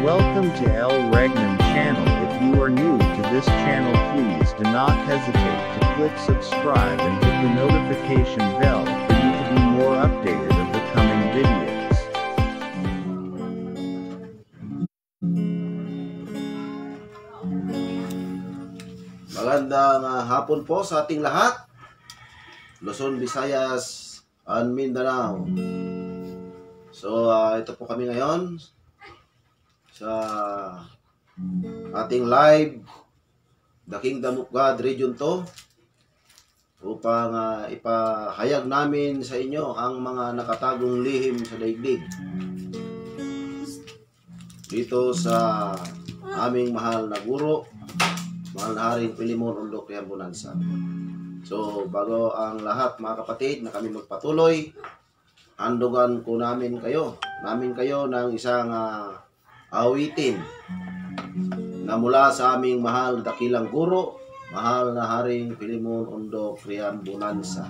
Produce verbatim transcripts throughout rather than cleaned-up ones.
Welcome to El Regnum channel. If you are new to this channel, please do not hesitate to click subscribe and hit the notification bell for you to be more updated of the coming videos. Magandang uh, hapon po sa ating lahat. Luzon, Visayas, and Mindanao. So, uh, ito po kami ngayon sa ating live The Kingdom of God Region two upang uh, ipahayag namin sa inyo ang mga nakatagong lihim sa daigdig dito sa aming mahal na guro, mahal na Haring Pilimon Undo Krian Bonanza. So, bago ang lahat mga kapatid na kami magpatuloy, handugan ko namin kayo, namin kayo ng isang uh, awitin na mula sa aming mahal na dakilang guro, mahal na Haring Pilimon Undo Krian Bonanza.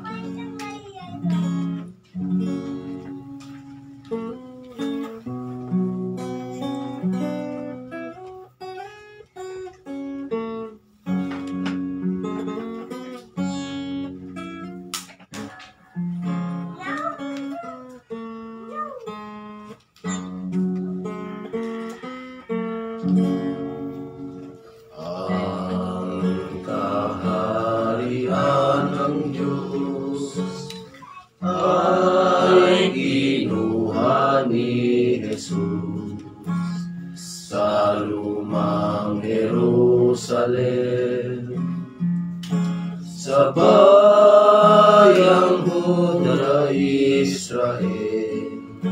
Sa bayang Huda Israel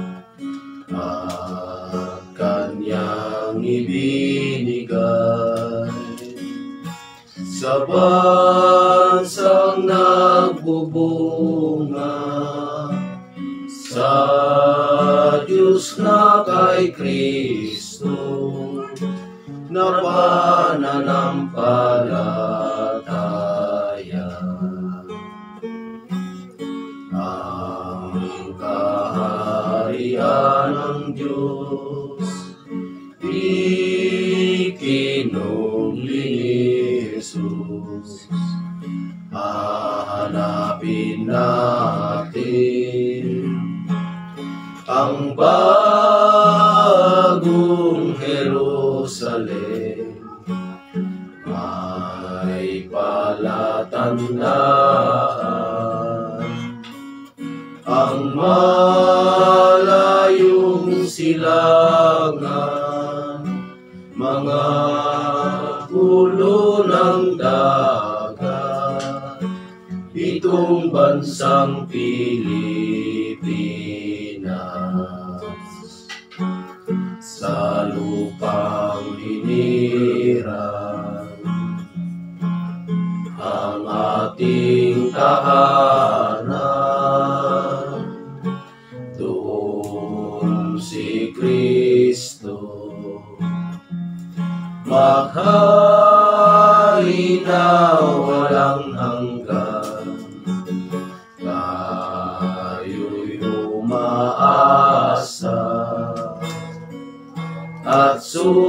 at kanyang ibinigay sa bansang nagbubunga sa Diyos na kay Kristo na pananampalataya. Ang kaharian ng Diyos ikinugli ni Jesus. Hahanapin natin ang bagong Jerusalem, may palatandaan ang malayong silangan, mga ulo ng dagat, itong bansang Pilipinas. Sa lupang hinirang ang ating tahanan, doon si Kristo maghain na walang hanggan. Tayo'y umaasa at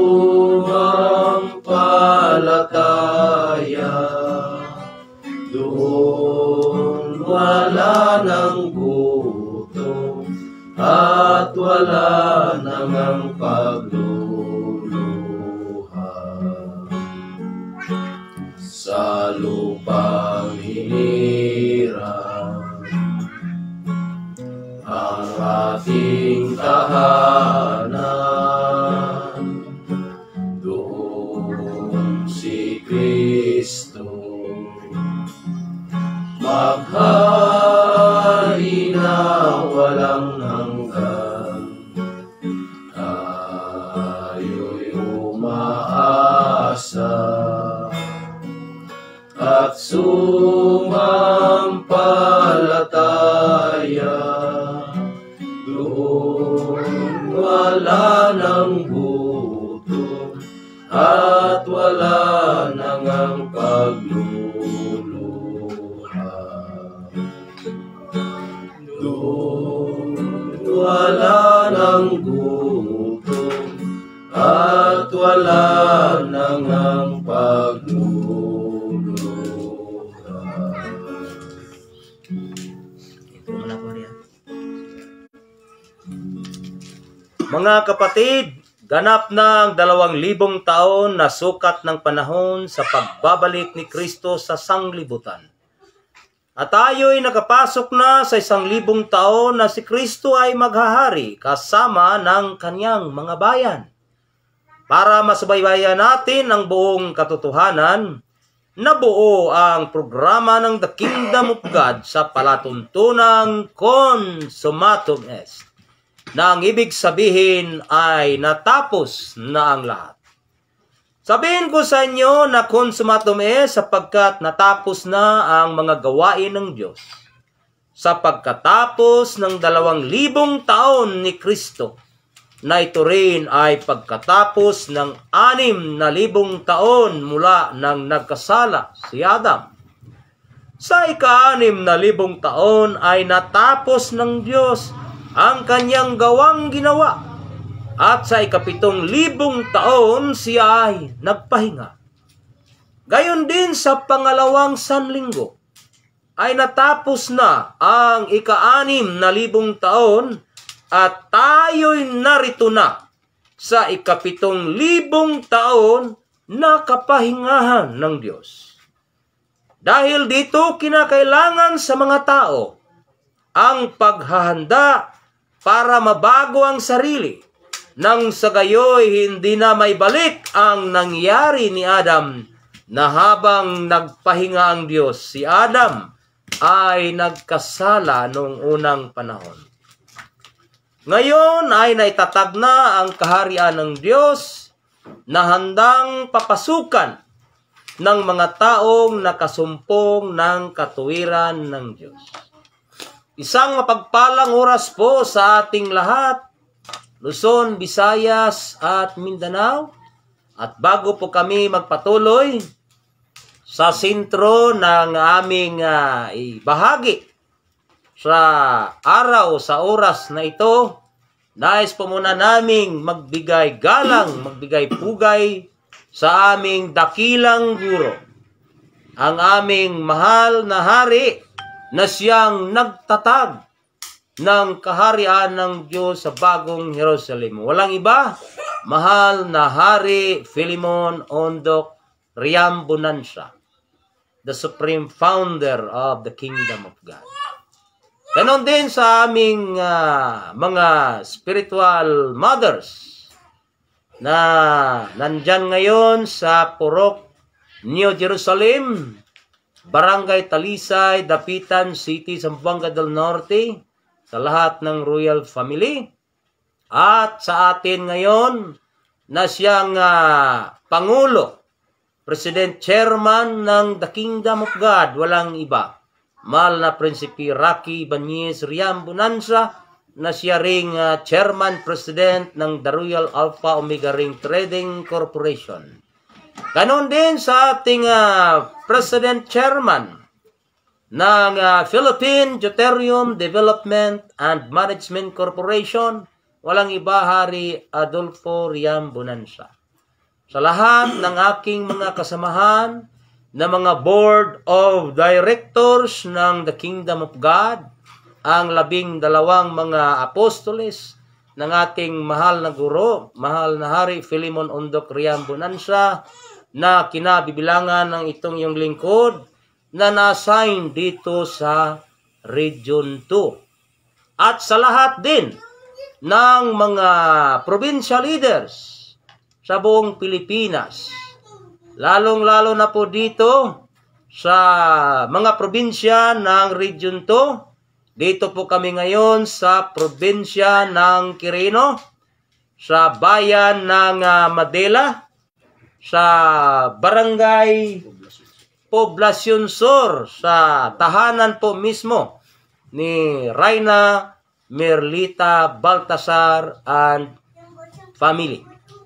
sumampalataya, doon wala ng gutom at wala nang pagluluha. Sa lupang hinirang ang ating tahanan, doon si Kristo maghari na walang hanggan. Tayo'y umaasa at sumampalataya, doon wala ng gutom at wala nang pagluluha. Doon wala ng gutom at wala nang ang pagluluha. Mga kapatid, ganap na ang dalawang libong taon na sukat ng panahon sa pagbabalik ni Kristo sa sanglibutan. At tayo'y nakapasok na sa isang libong taon na si Kristo ay maghahari kasama ng kanyang mga bayan. Para masubaybayan natin ang buong katotohanan, nabuo ang programa ng The Kingdom of God sa palatuntunang consummatum est, na ang ibig sabihin ay natapos na ang lahat. Sabihin ko sa inyo na consummatum est sapagkat natapos na ang mga gawain ng Diyos. Sa pagkatapos ng dalawang libong taon ni Kristo, na ito rin ay pagkatapos ng anim na libong taon mula nang nagkasala si Adam. Sa ika-anim na libong taon ay natapos ng Diyos ang kanyang gawang ginawa, at sa ikapitong libong taon siya ay nagpahinga. Gayon din sa pangalawang sanlinggo ay natapos na ang ika-anim na libong taon, at tayo'y narito na sa ikapitong libong taon na kapahingahan ng Diyos. Dahil dito kinakailangan sa mga tao ang paghahanda para mabago ang sarili, nang sa gayoy hindi na may balik ang nangyari ni Adam, na habang nagpahinga ang Diyos, si Adam ay nagkasala noong unang panahon. Ngayon ay naitatag na ang kaharian ng Diyos na handang papasukan ng mga taong nakasumpong ng katuwiran ng Diyos. Isang mapagpalang oras po sa ating lahat, Luzon, Visayas at Mindanao. At bago po kami magpatuloy sa sentro ng aming uh, bahagi sa araw, sa oras na ito, nais po muna naming magbigay galang, magbigay pugay sa aming dakilang guro, ang aming mahal na hari na siyang nagtatag ng kaharian ng Diyos sa bagong Jerusalem. Walang iba, mahal na Hari Philemon Ondok Riam Bonanza, the supreme founder of the Kingdom of God. Ganon din sa aming uh, mga spiritual mothers na nandyan ngayon sa Purok, New Jerusalem, Barangay Talisay, Dapitan City, Zamboanga del Norte, sa lahat ng royal family, at sa atin ngayon na siyang uh, Pangulo, President Chairman ng The Kingdom of God, walang iba, mahal na Prinsipe Rocky Ibanez Riam Bonanza, na siya ring uh, Chairman President ng The Royal Alpha Omega Ring Trading Corporation. Ganon din sa ating uh, President Chairman ng uh, Philippine Deuterium Development and Management Corporation, walang iba, Hari Adolfo Riam Bonanza. Sa lahat ng aking mga kasamahan na mga Board of Directors ng The Kingdom of God, ang labing dalawang mga apostoles ng ating mahal na guro, mahal na Hari Philemon Ondok Riam Bonanza, na kinabibilangan ng itong yung lingkod na na-assign dito sa Region two. At sa lahat din ng mga provincial leaders sa buong Pilipinas, lalong-lalo na po dito sa mga probinsya ng Region two. Dito po kami ngayon sa probinsya ng Quirino, sa bayan ng uh, Madela, sa barangay Poblacion Sur, sa tahanan po mismo ni Reyna Merlita Baltasar and family.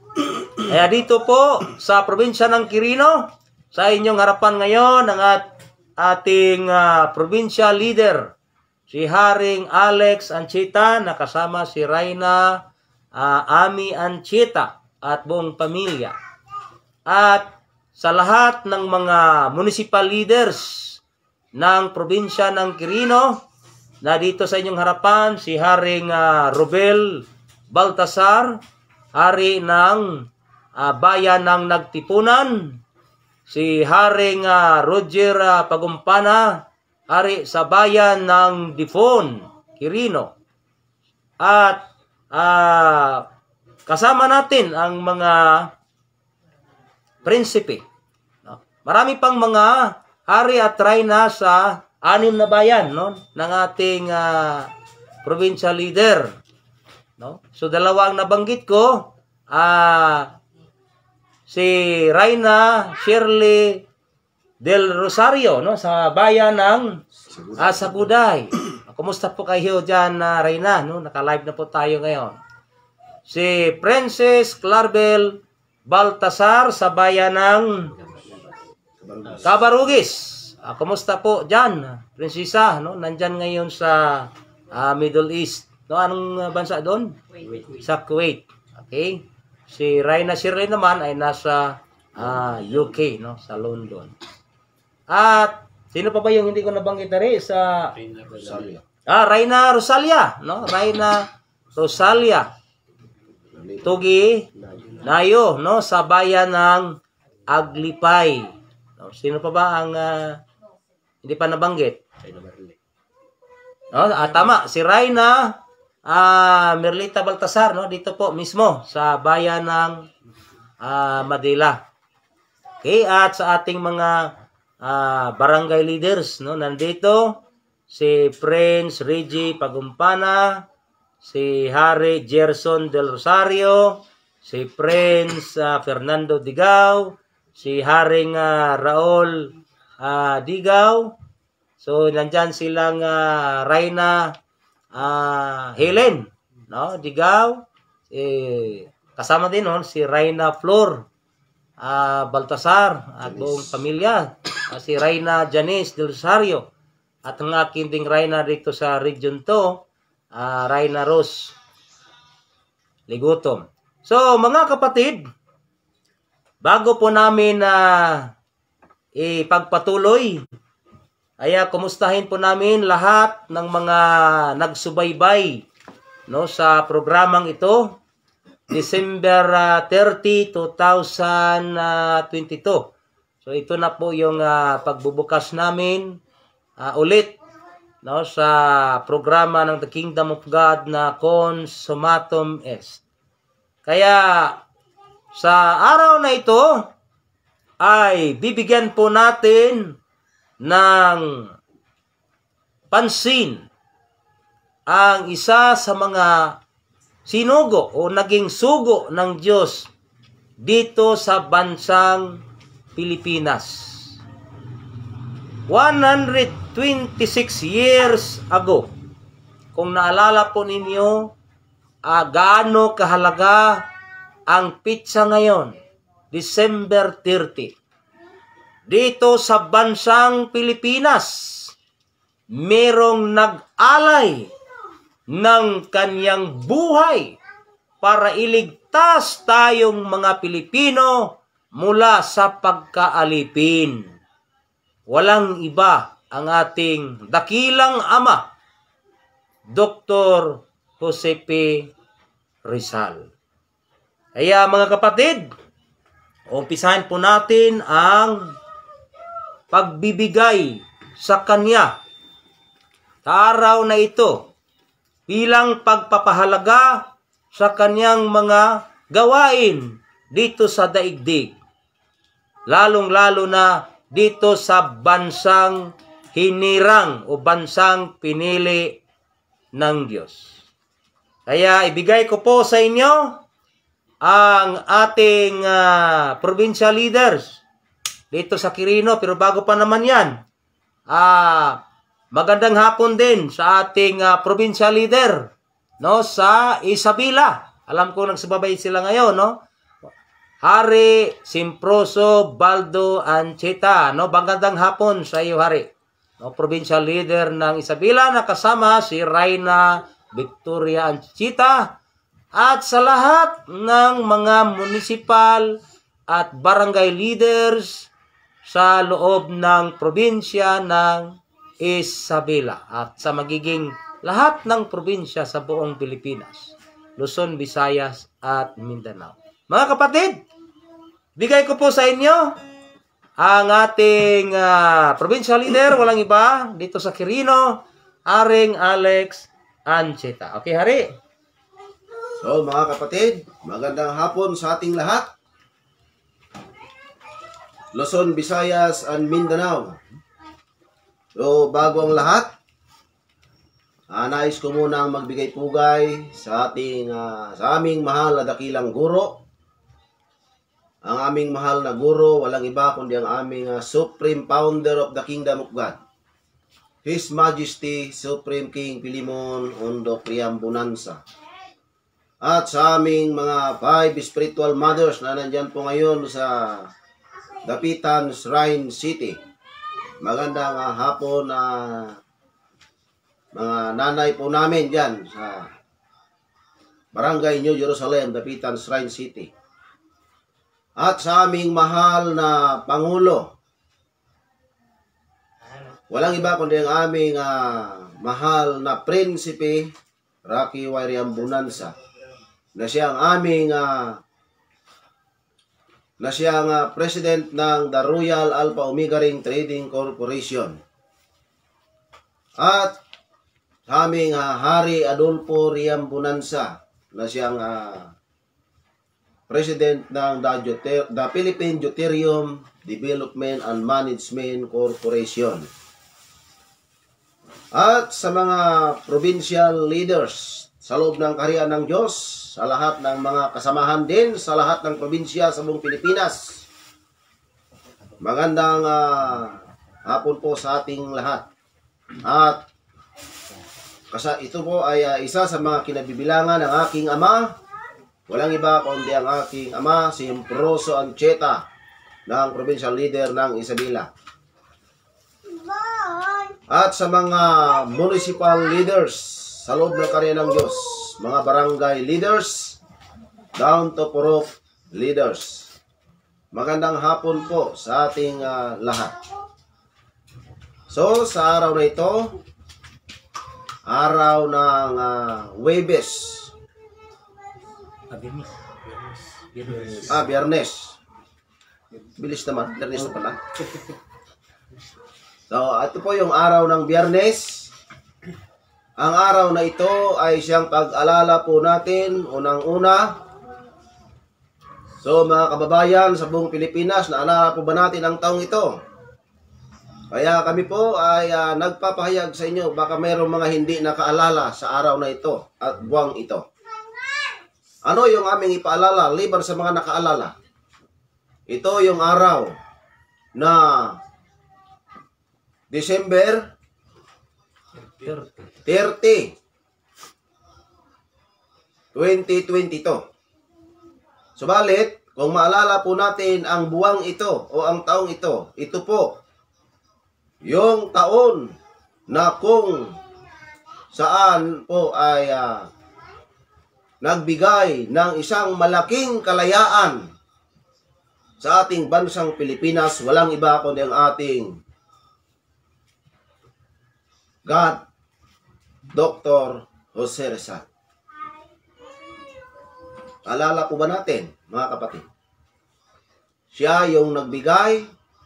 Kaya dito po sa probinsya ng Quirino, sa inyong harapan ngayon ang at, ating uh, provincial leader, si Haring Alex Anchita, na kasama si Reyna uh, Ami Anchita, at buong pamilya. At sa lahat ng mga municipal leaders ng probinsya ng Quirino, na dito sa inyong harapan, si Haring uh, Robel Baltasar, hari ng uh, bayan ng Nagtipunan, si Haring uh, Roger uh, Pagumpana, hari sa bayan ng Difon, Quirino. At uh, kasama natin ang mga prinsipe. No? Marami pang mga hari at reyna sa anim na bayan, no, ng ating uh, provincial leader. No? So dalawang nabanggit ko, uh, si Reyna Shirley del Rosario, no, sa bayan ng uh, Saguday. Kumusta po kayo dyan, uh, Reyna? No? Naka-live na po tayo ngayon. Si Princess Claribel Baltasar sa bayan ng Cabarugis. Uh, kumusta po dyan, Prinsesa? No? Nandyan ngayon sa uh, Middle East. No? Anong bansa doon? Kuwait. Sa Kuwait. Okay. Si Reyna Shirley naman ay nasa uh, U K, no? Sa London. At sino pa ba yung hindi ko nabanggit na rin sa Rosalia. Ah, Reyna Rosalia, no? Reyna Rosalia Tugi Nayo, no? Sa bayan ng Aglipay. No? Sino pa ba ang uh, hindi pa nabanggit? No? Ah, tama, si Reyna uh, Merlita Baltasar, no? Dito po mismo sa bayan ng uh, Madila. Okay, at sa ating mga uh, barangay leaders, no? Nandito si Prince Reggie Pagumpana, si Hari Gerson del Rosario, si Prince uh, Fernando Digao, si Haring uh, Raul uh, Digao. So nandyan silang uh, Reyna uh, Helen, no, Digao. Eh, kasama din, no, si Reyna Flor uh, Baltasar at buong pamilya, uh, si Reyna Janice del Rosario. At ang aking ding Reyna dito sa Region two, uh, Reyna Rose Ligutom. So, mga kapatid, bago po namin na uh, ipagpatuloy, ay uh, kumustahin po namin lahat ng mga nagsubaybay, no, sa programang ito, December uh, thirty, two thousand twenty-two. So, ito na po yung uh, pagbubukas namin Uh, ulit, no, sa programa ng The Kingdom of God na Consumatum Est. Kaya sa araw na ito ay bibigyan po natin ng pansin ang isa sa mga sinugo o naging sugo ng Diyos dito sa bansang Pilipinas. one hundred twenty-six years ago, kung naalala po ninyo, uh, gaano kahalaga ang pitsa ngayon, December thirty. Dito sa bansang Pilipinas, merong nag-alay ng kanyang buhay para iligtas tayong mga Pilipino mula sa pagkaalipin. Walang iba ang ating dakilang ama, Doctor Jose P. Rizal. Kaya mga kapatid, umpisahan po natin ang pagbibigay sa kanya sa araw na ito bilang pagpapahalaga sa kanyang mga gawain dito sa daigdig. Lalong-lalo na dito sa bansang hinirang o bansang pinili ng Diyos. Kaya ibigay ko po sa inyo ang ating uh, provincial leaders dito sa Quirino. Pero bago pa naman yan, uh, magandang hapon din sa ating uh, provincial leader, no, sa Isabela. Alam ko nagsababay sila ngayon, no? Hari Simproso Baldo Ancheta, no, magandang hapon sa iyo, Hari. No, provincial leader ng Isabela na kasama si Reyna Victoria Ancheta at sa lahat ng mga municipal at barangay leaders sa loob ng probinsya ng Isabela at sa magiging lahat ng probinsya sa buong Pilipinas, Luzon, Visayas at Mindanao. Mga kapatid, bigay ko po sa inyo ang ating uh, provincial leader, walang iba, dito sa Quirino, Haring Alex Ancheta. Okay, Hari? So mga kapatid, magandang hapon sa ating lahat. Luzon, Visayas, and Mindanao. So bago ang lahat, uh, nais ko munang magbigay pugay sa ating uh, sa aming mahal na dakilang guro. Ang aming mahal na guro, walang iba kundi ang aming uh, Supreme Founder of the Kingdom of God, His Majesty Supreme King Philemon Ondo Priam Bonanza. At sa aming mga five spiritual mothers na nandyan po ngayon sa Dapitan Shrine City. Magandang uh, hapon na uh, mga nanay po namin dyan sa Barangay New Jerusalem, Dapitan Shrine City. At sa aming mahal na Pangulo, walang iba kundi ang aming uh, mahal na Prinsipe Rocky Wariam Bonanza, na siyang aming uh, na siyang uh, President ng The Royal Alpha Omega Ring Trading Corporation. At sa aming uh, Hari Adolfo Riam Bonanza, na siyang uh, President ng the, Deuter the Philippine Deuterium Development and Management Corporation. At sa mga provincial leaders sa loob ng kaharian ng Diyos, sa lahat ng mga kasamahan din, sa lahat ng probinsya sa buong Pilipinas, magandang uh, hapon po sa ating lahat. At kasi ito po ay uh, isa sa mga kinabibilangan ng aking ama. Walang iba kundi ang aking ama, si Improso Ancheta, ng provincial leader ng Isabela. At sa mga municipal leaders sa loob ng kaharian ng Diyos, mga barangay leaders, down to Purok leaders. Magandang hapon po sa ating uh, lahat. So, sa araw na ito, araw ng uh, Huwebes, Ah, Biyernes. Bilis naman, Biyernes na pala. So, ito po yung araw ng Biyernes. Ang araw na ito ay siyang pag-alala po natin, unang-una. So, mga kababayan sa buong Pilipinas, naalala po ba natin ang taong ito? Kaya kami po ay uh, nagpapahayag sa inyo, baka mayroong mga hindi nakaalala sa araw na ito at buwang ito. Ano yung aming ipaalala, liban sa mga nakaalala? Ito yung araw na December thirty, twenty twenty-two. Subalit, kung maalala po natin ang buwang ito o ang taong ito, ito po yung taon na kung saan po ay uh, nagbigay ng isang malaking kalayaan sa ating bansang Pilipinas. Walang iba kundi ang ating God, Doctor Jose Rizal. Alala po ba natin, mga kapatid? Siya yung nagbigay,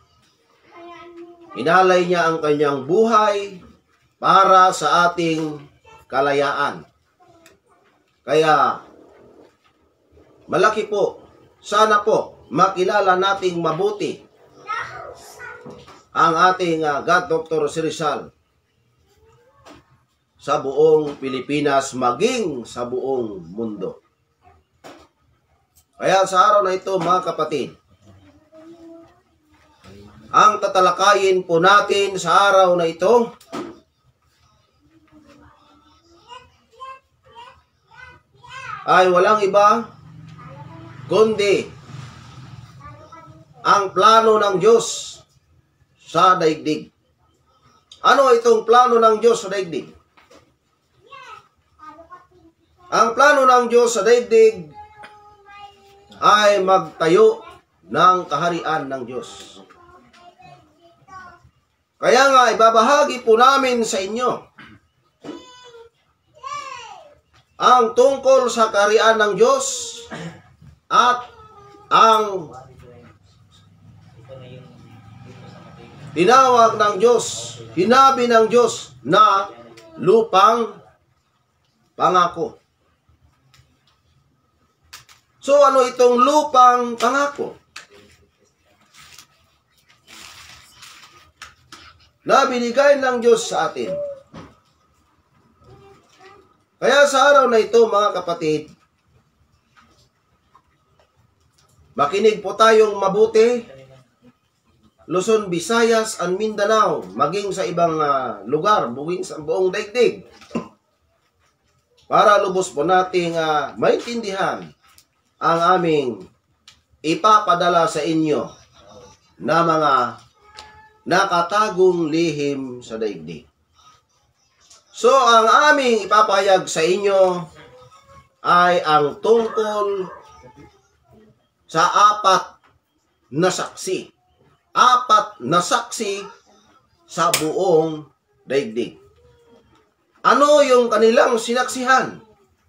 inalay niya ang kanyang buhay para sa ating kalayaan. Kaya, malaki po, sana po, makilala nating mabuti ang ating uh, God Doctor Jose Rizal sa buong Pilipinas, maging sa buong mundo. Kaya sa araw na ito, mga kapatid, ang tatalakayin po natin sa araw na ito ay walang iba kundi ang plano ng Diyos sa daigdig. Ano itong plano ng Diyos sa daigdig? Ang plano ng Diyos sa daigdig ay magtayo ng kaharian ng Diyos. Kaya nga, ibabahagi po namin sa inyo ang tungkol sa kaharian ng Diyos at ang tinawag ng Diyos, hinabi ng Diyos na lupang pangako. So ano itong lupang pangako? Na binigay ng Diyos sa atin. Kaya sa araw na ito, mga kapatid, makinig po tayong mabuti. Luzon, Visayas, and Mindanao, maging sa ibang uh, lugar, buwing sa buong daigdig. Para lubos po nating uh, maintindihan ang aming ipapadala sa inyo na mga nakatagong lihim sa daigdig. So, ang aming ipapahayag sa inyo ay ang tungkol sa apat na saksi. Apat na saksi sa buong daigdig. Ano yung kanilang sinaksihan?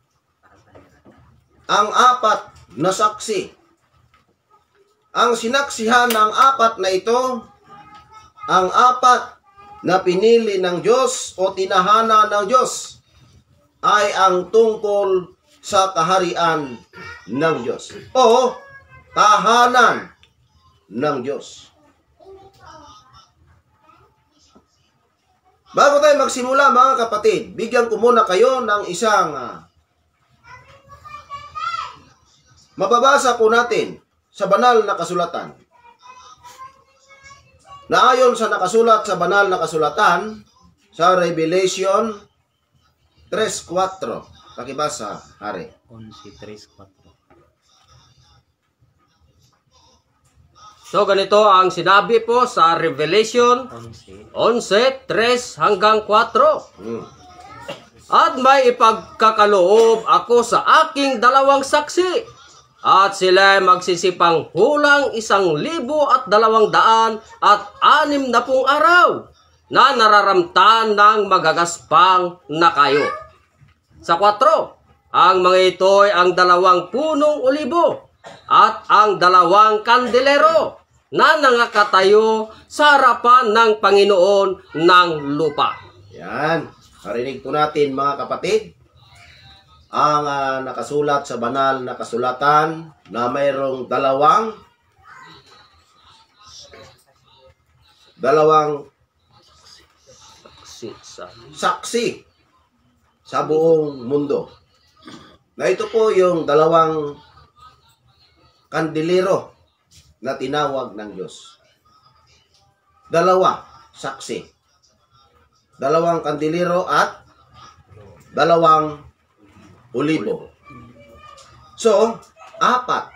Ang apat na saksi. Ang sinaksihan ng apat na ito, ang apat na pinili ng Diyos o tinahana ng Diyos ay ang tungkol sa kaharian ng Diyos o tahanan ng Diyos. Bago tayo magsimula, mga kapatid, bigyan ko muna kayo ng isang uh, mababasa po natin sa banal na kasulatan. Na ayon sa nakasulat sa banal na kasulatan sa Revelation three four. Pakibasa, Hari. eleven three four. So ganito ang sinabi po sa Revelation eleven three hanggang four. Hmm. At may ipagkakaloob ako sa aking dalawang saksi. At sila magsisipang hulang isang libo at dalawang daan at anim na pung araw na nararamtan ng magagaspang na kayo. Sa kwatro, ang mga ito ay ang dalawang punong olibo at ang dalawang kandelero na nangakatayo sa harapan ng Panginoon ng lupa. Yan. Marinig po natin, mga kapatid, ang uh, nakasulat sa banal na kasulatan na mayroong dalawang dalawang saksi sa buong mundo. Na ito po yung dalawang kandilero na tinawag ng Diyos. Dalawa saksi. Dalawang kandilero at dalawang olibo. So, apat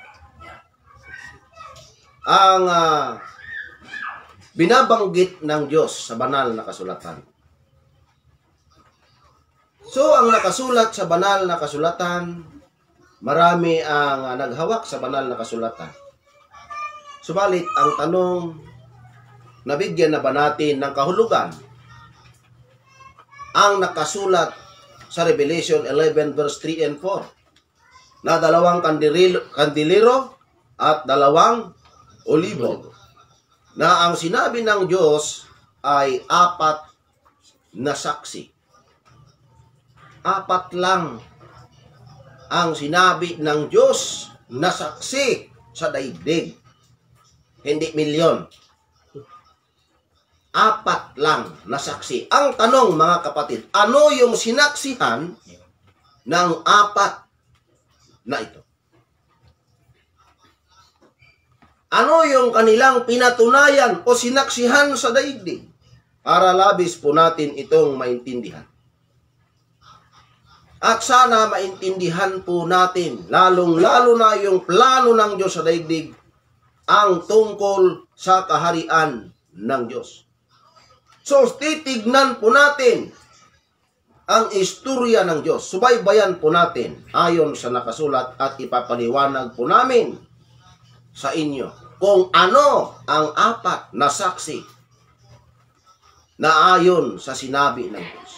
ang uh, binabanggit ng Diyos sa banal na kasulatan. So, ang nakasulat sa banal na kasulatan, marami ang uh, naghawak sa banal na kasulatan. Subalit, ang tanong, nabigyan na ba natin ng kahulugan ang nakasulat sa Revelation eleven verse three and four na dalawang kandilero at dalawang olibo na ang sinabi ng Diyos ay apat na saksi. Apat lang ang sinabi ng Diyos na saksi sa daigdig. Hindi milyon. Apat lang na saksi. Ang tanong, mga kapatid, ano yung sinaksihan ng apat na ito? Ano yung kanilang pinatunayan o sinaksihan sa daigdig? Para labis po natin itong maintindihan. At sana maintindihan po natin, lalong-lalo na yung plano ng Diyos sa daigdig, ang tungkol sa kaharian ng Diyos. So, titignan po natin ang istorya ng Diyos. Subaybayan po natin ayon sa nakasulat at ipapaliwanag po namin sa inyo kung ano ang apat na saksi na ayon sa sinabi ng Diyos.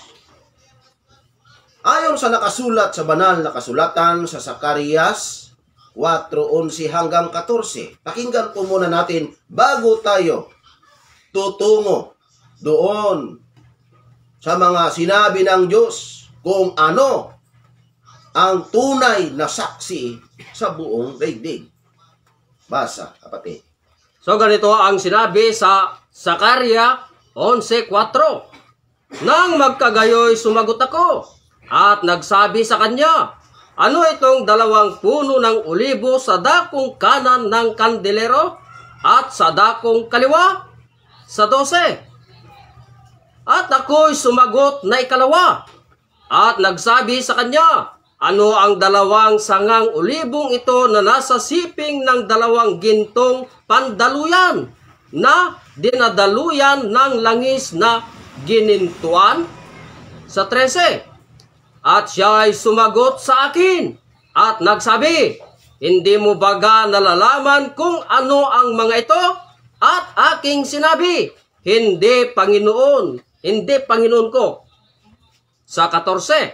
Ayon sa nakasulat sa banal na kasulatan sa Zacarias four eleven hanggang fourteen. Pakinggan po muna natin bago tayo tutungo doon sa mga sinabi ng Diyos kung ano ang tunay na saksi sa buong daigdig. Basa, kapatid. So ganito ang sinabi sa Zacarias eleven four. Nang magkagayoy sumagot ako at nagsabi sa kanya, ano itong dalawang puno ng olibo sa dakong kanan ng kandilero at sa dakong kaliwa? Sa dose. At ako'y sumagot na ikalawa at nagsabi sa kanya, ano ang dalawang sangang olibong ito na nasa siping ng dalawang gintong pandaluyan na dinadaluyan ng langis na ginintuan? Sa trese. At siya ay sumagot sa akin at nagsabi, hindi mo baga nalalaman kung ano ang mga ito? At aking sinabi, hindi, Panginoon, hindi, Panginoon ko. Sa fourteen.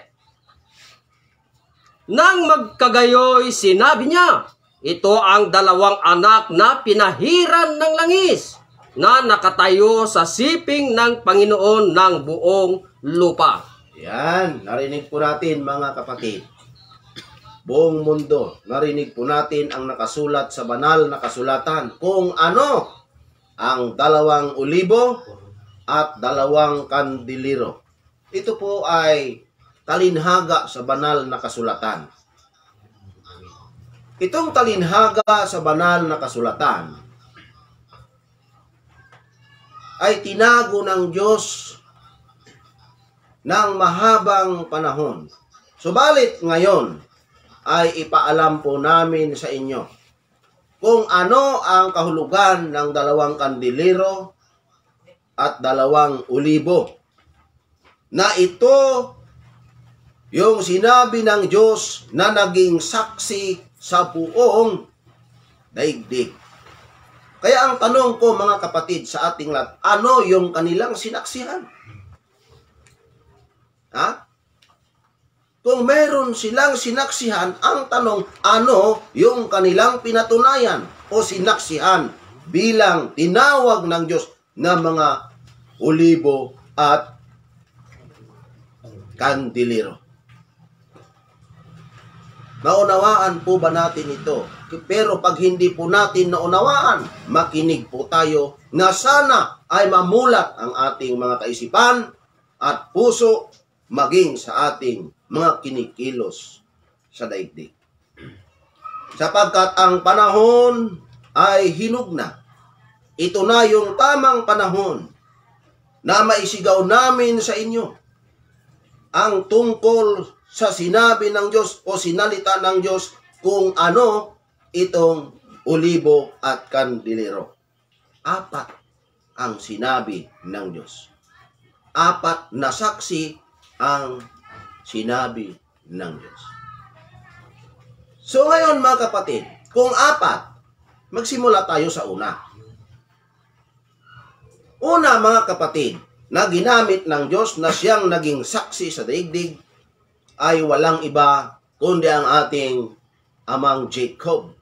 Nang magkagayoy, sinabi niya, ito ang dalawang anak na pinahiran ng langis na nakatayo sa siping ng Panginoon ng buong lupa. Yan, narinig po natin mga kapatid. Buong mundo, narinig po natin ang nakasulat sa banal na kasulatan kung ano ang dalawang olibo at dalawang kandilero. Ito po ay talinhaga sa banal na kasulatan. Itong talinhaga sa banal na kasulatan ay tinago ng Diyos ng mahabang panahon. Subalit ngayon ay ipaalam po namin sa inyo kung ano ang kahulugan ng dalawang kandilero at dalawang olibo. Na ito yung sinabi ng Diyos na naging saksi sa buong daigdig. Kaya ang tanong ko mga kapatid sa ating lahat, ano yung kanilang sinaksihan? Ha? Kung meron silang sinaksihan, ang tanong, ano yung kanilang pinatunayan o sinaksihan bilang tinawag ng Diyos na mga olibo at kandilero? Naunawaan po ba natin ito? Pero pag hindi po natin naunawaan, makinig po tayo na sana ay mamulat ang ating mga kaisipan at puso maging sa ating mga kinikilos sa daigdig. Sapagkat ang panahon ay hinug na. Ito na yung tamang panahon na maisigaw namin sa inyo ang tungkol sa sinabi ng Diyos o sinalita ng Diyos kung ano itong olibo at kandilero. Apat ang sinabi ng Diyos. Apat na saksi ang sinabi ng Diyos. So ngayon mga kapatid, kung apat, magsimula tayo sa una. Una mga kapatid, na ginamit ng Diyos na siyang naging saksi sa daigdig ay walang iba kundi ang ating amang Jacob.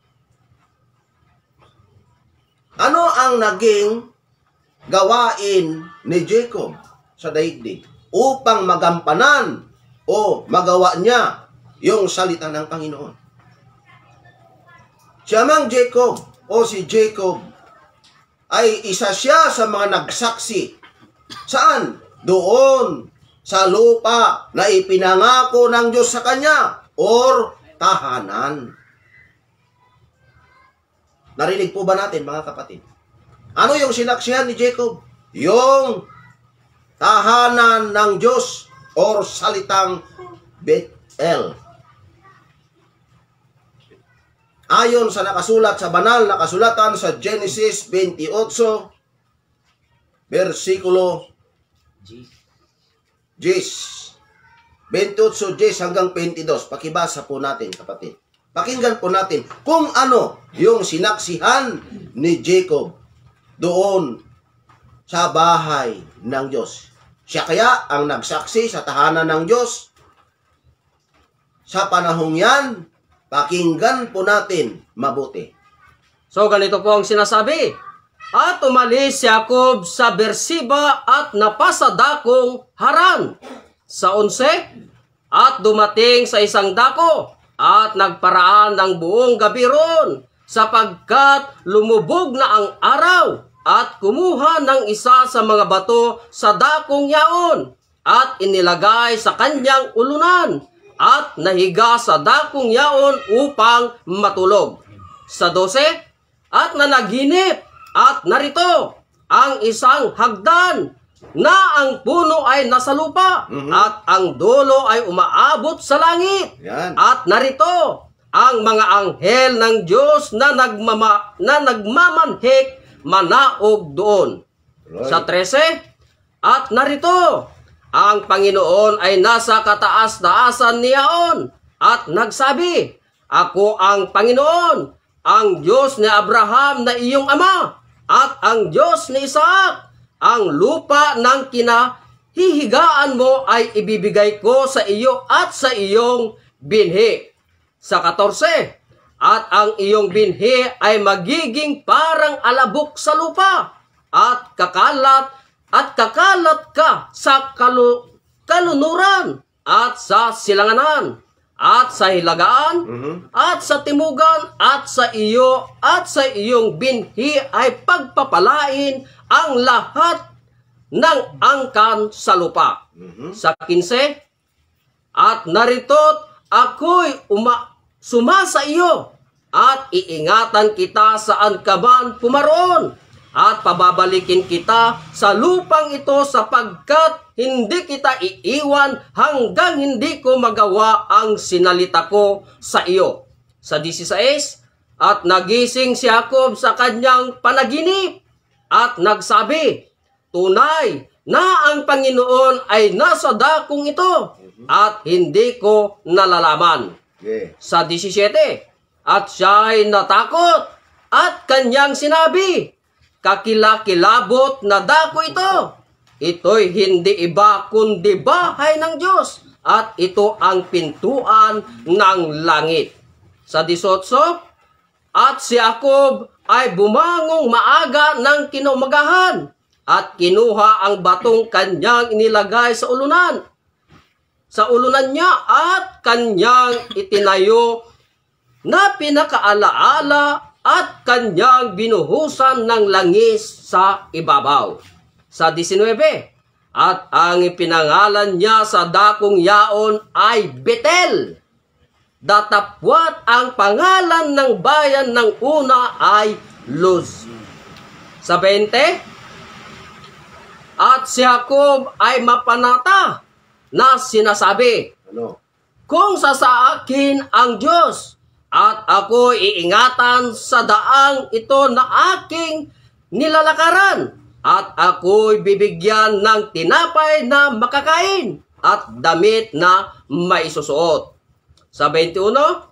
Ano ang naging gawain ni Jacob sa daigdig upang magampanan o magawa niya yung salita ng Panginoon? Siya mang Jacob o si Jacob ay isa siya sa mga nagsaksi. Saan? Doon sa lupa na ipinangako ng Diyos sa kanya or tahanan. Narinig po ba natin mga kapatid? Ano yung sinaksihan ni Jacob? Yung tahanan ng Diyos or salitang Bethel. Ayon sa nakasulat sa banal na kasulatan sa Genesis twenty-eight, versikulo ten. twenty-eight, Jess hanggang twenty-two. Pakibasa po natin, kapatid. Pakinggan po natin kung ano yung sinaksihan ni Jacob doon sa bahay ng Diyos. Siya kaya ang nagsaksi sa tahanan ng Diyos. Sa panahong yan, pakinggan po natin mabuti. So ganito po ang sinasabi. At umalis si Jacob sa Beersheba at napasa dakong Haran. Sa onse, at dumating sa isang dako at nagparaan ng buong gabi ron sapagkat lumubog na ang araw at kumuha ng isa sa mga bato sa dakong yaon at inilagay sa kanyang ulunan at nahiga sa dakong yaon upang matulog. Sa dose, at nanaginip at narito ang isang hagdan na ang puno ay nasa lupa Mhm. at ang dulo ay umaabot sa langit. Yan. At narito ang mga anghel ng Diyos na nagmama na nagmamanhik manaog doon. Right. Sa trese, at narito ang Panginoon ay nasa kataas-taasan niyaon at nagsabi, Ako ang Panginoon, ang Diyos ni Abraham na iyong ama at ang Diyos ni Isaac. Ang lupa ng kinahihigaan mo ay ibibigay ko sa iyo at sa iyong binhi. Sa katorse, at ang iyong binhi ay magiging parang alabok sa lupa at kakalat at kakalat ka sa kalu kalunuran at sa silanganan at sa hilagaan Mhm. at sa timugan at sa iyo at sa iyong binhi ay pagpapalain ang lahat ng angkan sa lupa. Mhm. Sa kinse, at narito't ako'y uma suma sa iyo at iingatan kita saan ka man pumaroon at pababalikin kita sa lupang ito sapagkat hindi kita iiwan hanggang hindi ko magawa ang sinalita ko sa iyo. Sa disisaes, at nagising si Jacob sa kanyang panaginip at nagsabi, Tunay na ang Panginoon ay nasa dakong ito at hindi ko nalalaman. Okay. Sa disisyete, at siya'y natakot at kanyang sinabi, Kakilakilabot na dako ito. Ito'y hindi iba kundi bahay ng Diyos at ito ang pintuan ng langit. Sa disotso, at si Jacob ay bumangong maaga ng kinumagahan at kinuha ang batong kanyang inilagay sa ulunan. Sa ulunan niya at kanyang itinayo na pinakaalaala at kanyang binuhusan ng langis sa ibabaw. Sa disynuebe, at ang ipinangalan niya sa dakong yaon ay Betel. Datapwat ang pangalan ng bayan ng una ay Luz. Sa bente, at si Jacob ay mapanata na sinasabi, Ano? Kung sa sa akin ang Diyos, at ako iingatan sa daang ito na aking nilalakaran, at ako'y bibigyan ng tinapay na makakain, at damit na maisusuot. Sa twenty-one,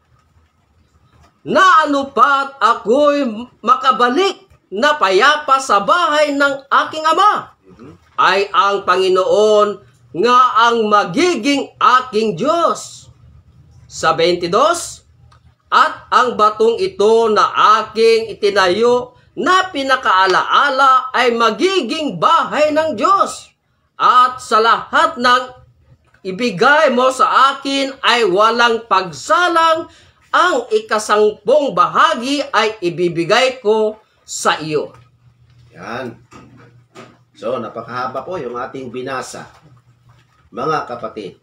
na anupat ako'y makabalik na payapa sa bahay ng aking ama, ay ang Panginoon nga ang magiging aking Diyos. Sa twenty-two, at ang batong ito na aking itinayo na pinakaalaala ay magiging bahay ng Diyos. At sa lahat ng ibigay mo sa akin ay walang pagsalang, ang ikasangpong bahagi ay ibibigay ko sa iyo. Yan. So, napakahaba po yung ating binasa. Mga kapatid.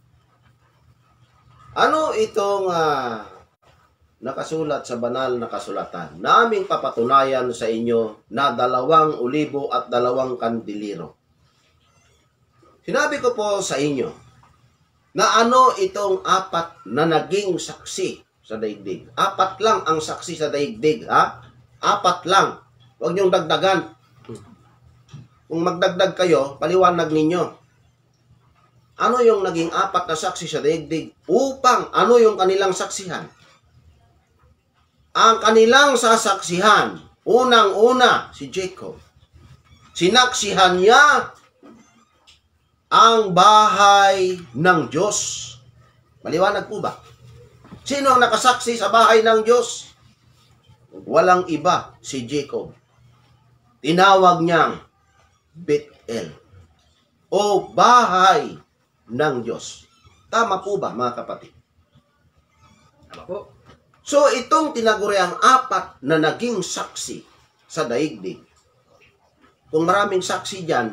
Ano itong uh, nakasulat sa banal na kasulatan? Naming papatunayan sa inyo na dalawang ulibo at dalawang kandiliro. Sinabi ko po sa inyo na ano itong apat na naging saksi sa daigdig. Apat lang ang saksi sa daigdig, ha? Apat lang. Huwag niyong dagdagan. Kung magdagdag kayo, paliwanag ninyo. Ano yung naging apat na saksi sa daigdig? Upang ano yung kanilang saksihan? Ang kanilang sasaksihan, unang-una, si Jacob. Sinaksihan niya ang bahay ng Diyos. Maliwanag po ba? Sino ang nakasaksi sa bahay ng Diyos? Walang iba, si Jacob. Tinawag niyang Bethel o bahay ng Diyos. Tama po ba, mga kapatid? Tama po. So, itong tinaguri ang apat na naging saksi sa daigdig. Kung maraming saksi dyan,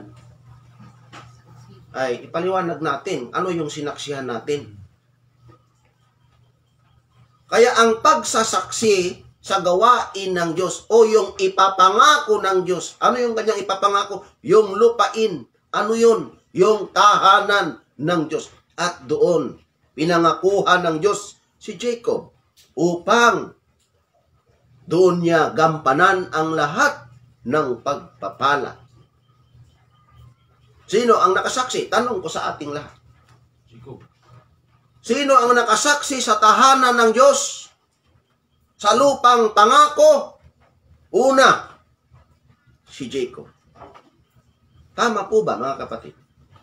ay ipaliwanag natin ano yung sinaksihan natin. Kaya ang pagsasaksi sa gawain ng Diyos o yung ipapangako ng Diyos, ano yung kanyang ipapangako? Yung lupain. Ano yun? Yung tahanan ng Diyos. At doon, pinangakuhan ng Diyos si Jacob upang doon niya gampanan ang lahat ng pagpapala. Sino ang nakasaksi? Tanong ko sa ating lahat. Sino ang nakasaksi sa tahanan ng Diyos? Sa lupang pangako? Una, si Jacob. Tama po ba, mga kapatid?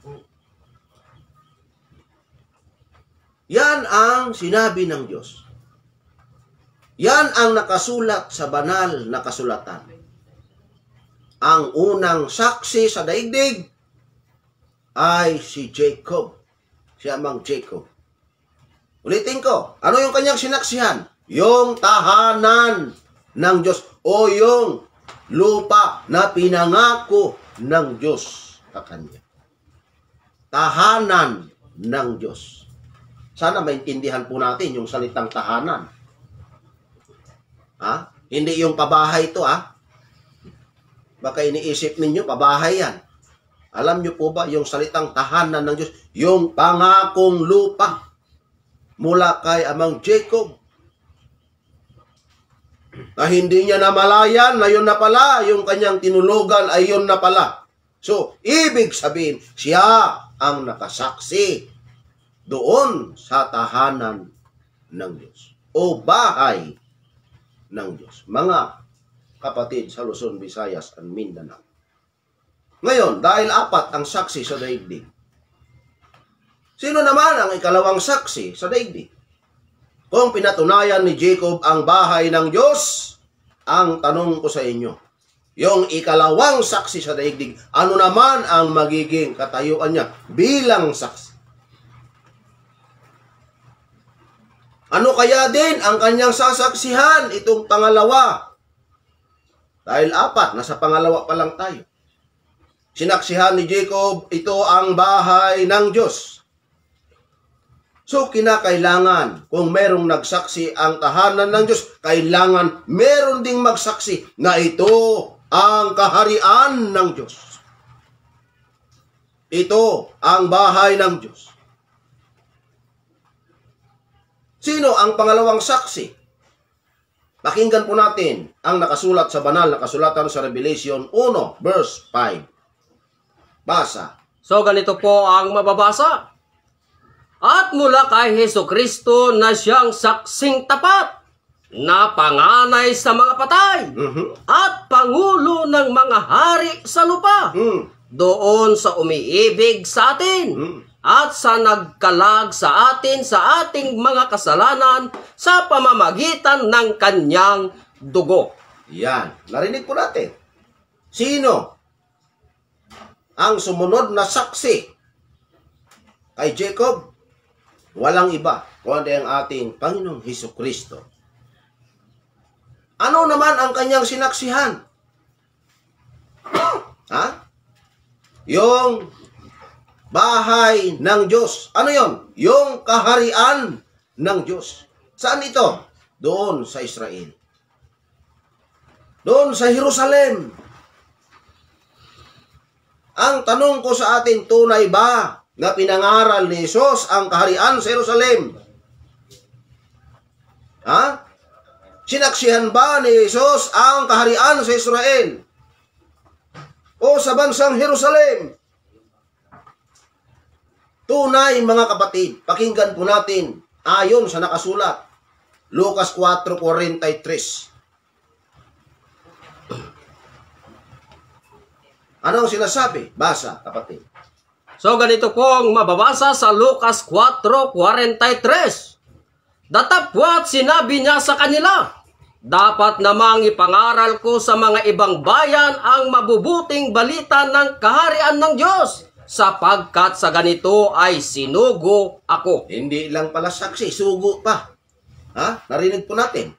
Yan ang sinabi ng Diyos. Yan ang nakasulat sa banal na kasulatan. Ang unang saksi sa daigdig ay si Jacob. Siya mang Jacob. Ulitin ko, ano yung kanyang sinaksihan? Yung tahanan ng Diyos o yung lupa na pinangako ng Diyos sa kanya. Tahanan ng Diyos. Sana maintindihan po natin yung salitang tahanan. Ha? Hindi yung pabahay ito, ha? Baka iniisip ninyo, pabahay yan. Alam nyo po ba yung salitang tahanan ng Diyos? Yung pangakong lupa mula kay amang Jacob. Na hindi niya namalayan na yun na pala, yung kanyang tinulugan ay yun na pala. So, ibig sabihin, siya ang nakasaksi doon sa tahanan ng Diyos o bahay ng Diyos. Mga kapatid sa Luzon, Visayas, at Mindanao. Ngayon, dahil apat ang saksi sa daigdig, sino naman ang ikalawang saksi sa daigdig? Kung pinatunayan ni Jacob ang bahay ng Diyos, ang tanong ko sa inyo, yung ikalawang saksi sa daigdig, ano naman ang magiging katayuan niya bilang saksi? Ano kaya din ang kanyang sasaksihan itong pangalawa? Dahil apat, nasa pangalawa pa lang tayo. Sinaksihan ni Jacob, ito ang bahay ng Diyos. So, kinakailangan, kung merong nagsaksi ang tahanan ng Diyos, kailangan meron ding magsaksi na ito ang kaharian ng Diyos. Ito ang bahay ng Diyos. Sino ang pangalawang saksi? Pakinggan po natin ang nakasulat sa banal na kasulatan sa Revelation one, verse five. Basa. So ganito po ang mababasa. At mula kay Hesukristo na siyang saksing tapat, na panganay sa mga patay, Mm-hmm. at pangulo ng mga hari sa lupa, Mm. doon sa umiibig sa atin, Mm. at sa nagkalag sa atin sa ating mga kasalanan sa pamamagitan ng kanyang dugo. Yan. Narinig po natin. Sino ang sumunod na saksi kay Jacob? Walang iba kundi ang ating Panginoong Hesukristo. Ano naman ang kanyang sinaksihan? Ha? Yung bahay ng Diyos. Ano yon? Yung kaharian ng Diyos. Saan ito? Doon sa Israel. Doon sa Jerusalem. Ang tanong ko sa atin, tunay ba na pinangaral ni Jesus ang kaharian sa Jerusalem? Ha? Sinaksihan ba ni Jesus ang kaharian sa Israel? O sa bansang Jerusalem? Tunay mga kapatid, pakinggan po natin ayon sa nakasulat. Lucas four forty-three. Ano ang sinasabi? Basa, kapatid. So ganito po ang mababasa sa Lucas four forty-three. Datapwat sinabi niya sa kanila, dapat namang ipangaral ko sa mga ibang bayan ang mabubuting balita ng kaharian ng Diyos, sapagkat sa ganito ay sinugo ako. Hindi lang pala saksi, sugo pa. Ha? Narinig po natin.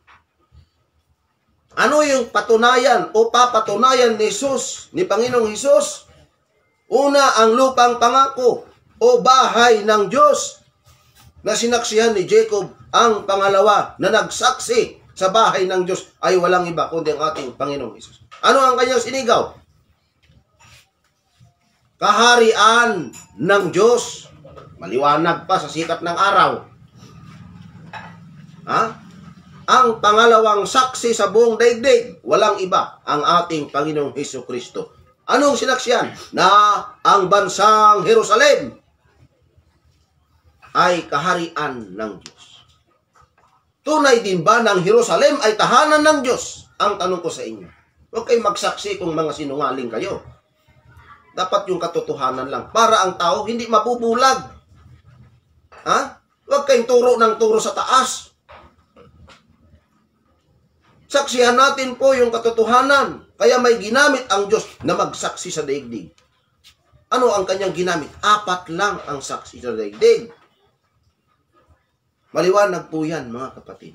Ano yung patunayan o papatunayan ni Jesus, ni Panginoong Hesus? Una, ang lupang pangako o bahay ng Diyos na sinaksihan ni Jacob. Ang pangalawa na nagsaksi sa bahay ng Diyos ay walang iba kundi ang ating Panginoong Hesus. Ano ang kanyang sinigaw? Kaharian ng Diyos. Maliwanag pa sa sikat ng araw. Ha? Ang pangalawang saksi sa buong daigdig, walang iba, ang ating Panginoong Hesukristo. Anong sinaksiyan? Na ang bansang Jerusalem ay kaharian ng Diyos. Tunay din ba ng Jerusalem ay tahanan ng Diyos? Ang tanong ko sa inyo. Huwag kayong magsaksi kung mga sinungaling kayo. Dapat yung katotohanan lang. Para ang tao hindi mabubulag. Ha? Huwag kayong turo ng turo sa taas. Saksihan natin po yung katotohanan. Kaya may ginamit ang Diyos na magsaksi sa daigdig. Ano ang kanyang ginamit? Apat lang ang saksi sa daigdig. Maliwanag po yan, mga kapatid.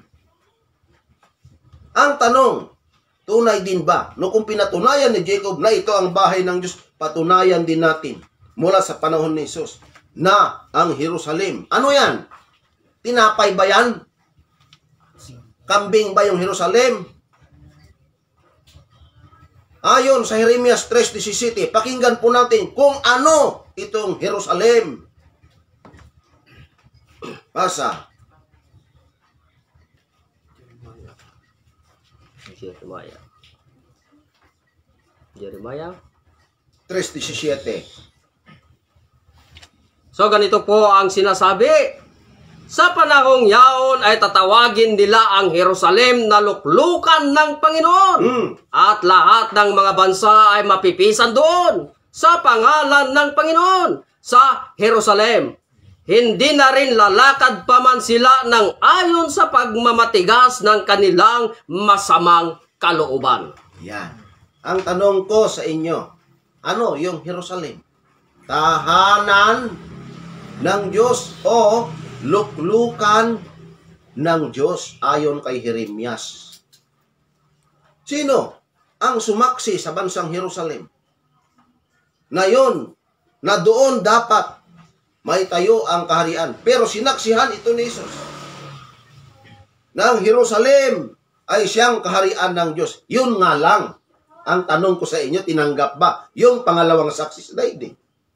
Ang tanong, tunay din ba? No, kung pinatunayan ni Jacob na ito ang bahay ng Diyos, patunayan din natin mula sa panahon ni Jesus na ang Jerusalem. Ano yan? Tinapay ba yan? Kambing ba yung Jerusalem? Ayon sa Jeremias three seventeen, pakinggan po natin kung ano itong Jerusalem. Basa. Jeremiah. Jeremiah three seventeen. So ganito po ang sinasabi. Sa panahong yaon ay tatawagin nila ang Jerusalem na luklukan ng Panginoon. Mm. At lahat ng mga bansa ay mapipisan doon sa pangalan ng Panginoon sa Jerusalem. Hindi na rin lalakad pa man sila ng ayon sa pagmamatigas ng kanilang masamang kalooban. Yan. Ang tanong ko sa inyo, ano yung Jerusalem? Tahanan ng Diyos o luklukan ng Diyos ayon kay Jeremias? Sino ang sumaksi sa bansang Jerusalem? Na yun, na doon dapat may tayo ang kaharian. Pero sinaksihan ito ni Jesus. Na ang Jerusalem ay siyang kaharian ng Diyos. Yun nga lang. Ang tanong ko sa inyo, tinanggap ba yung pangalawang saksi sa daigdig?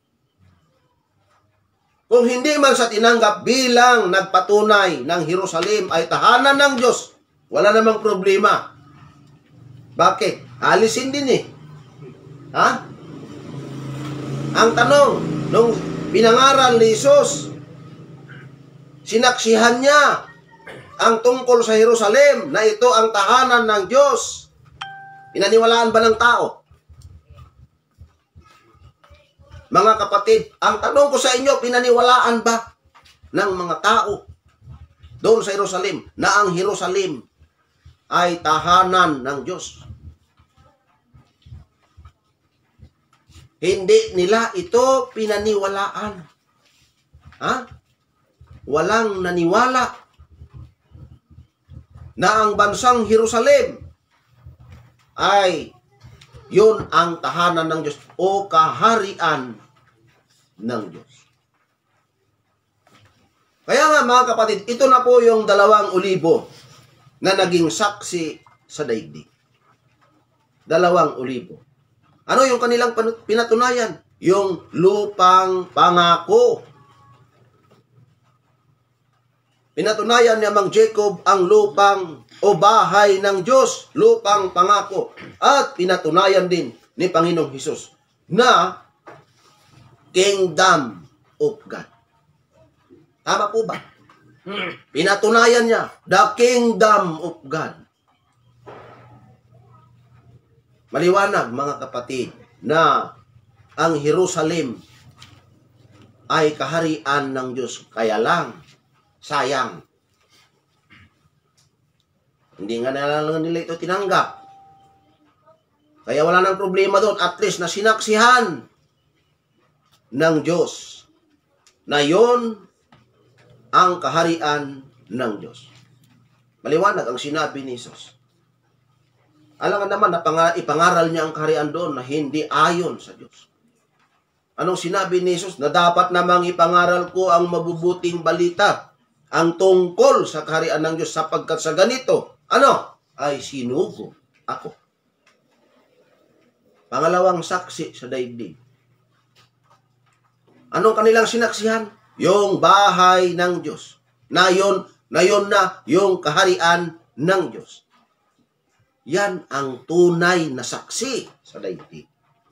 Kung hindi man sa tinanggap bilang nagpatunay ng Jerusalem ay tahanan ng Diyos, wala namang problema. Bakit? Alisin din eh. Ha? Ang tanong, nung pinangaral ni Jesus, sinaksihan niya ang tungkol sa Jerusalem na ito ang tahanan ng Diyos. Pinaniwalaan ba ng tao? Mga kapatid, ang tanong ko sa inyo, pinaniwalaan ba ng mga tao doon sa Jerusalem na ang Jerusalem ay tahanan ng Diyos? Hindi nila ito pinaniwalaan. Ha? Walang naniwala na ang bansang Jerusalem ay yun ang tahanan ng Diyos o kaharian ng Diyos. Kaya nga mga kapatid, ito na po yung dalawang olibo na naging saksi sa daigdig. Dalawang olibo. Ano yung kanilang pinatunayan? Yung lupang pangako. Pinatunayan ni Mang Jacob ang lupang o bahay ng Diyos, lupang pangako. At pinatunayan din ni Panginoong Hesus na Kingdom of God. Tama po ba? Pinatunayan niya, the kingdom of God. Maliwanag, mga kapatid, na ang Jerusalem ay kaharian ng Diyos. Kaya lang, sayang. Hindi nga nalang nila ito tinanggap. Kaya wala nang problema doon. At least na sinaksihan ng Diyos na yon ang kaharian ng Diyos. Maliwanag ang sinabi ni Jesus. Alam nga naman na pang- ipangaral niya ang kaharian doon na hindi ayon sa Diyos. Anong sinabi ni Jesus? Na dapat namang ipangaral ko ang mabubuting balita, ang tungkol sa kaharian ng Diyos, sapagkat sa ganito, ano? Ay sinugo ako. Pangalawang saksi sa daigdig. Anong kanilang sinaksihan? Yung bahay ng Diyos. Na yun, na yun na yung kaharian ng Diyos. Yan ang tunay na saksi sa daigdig.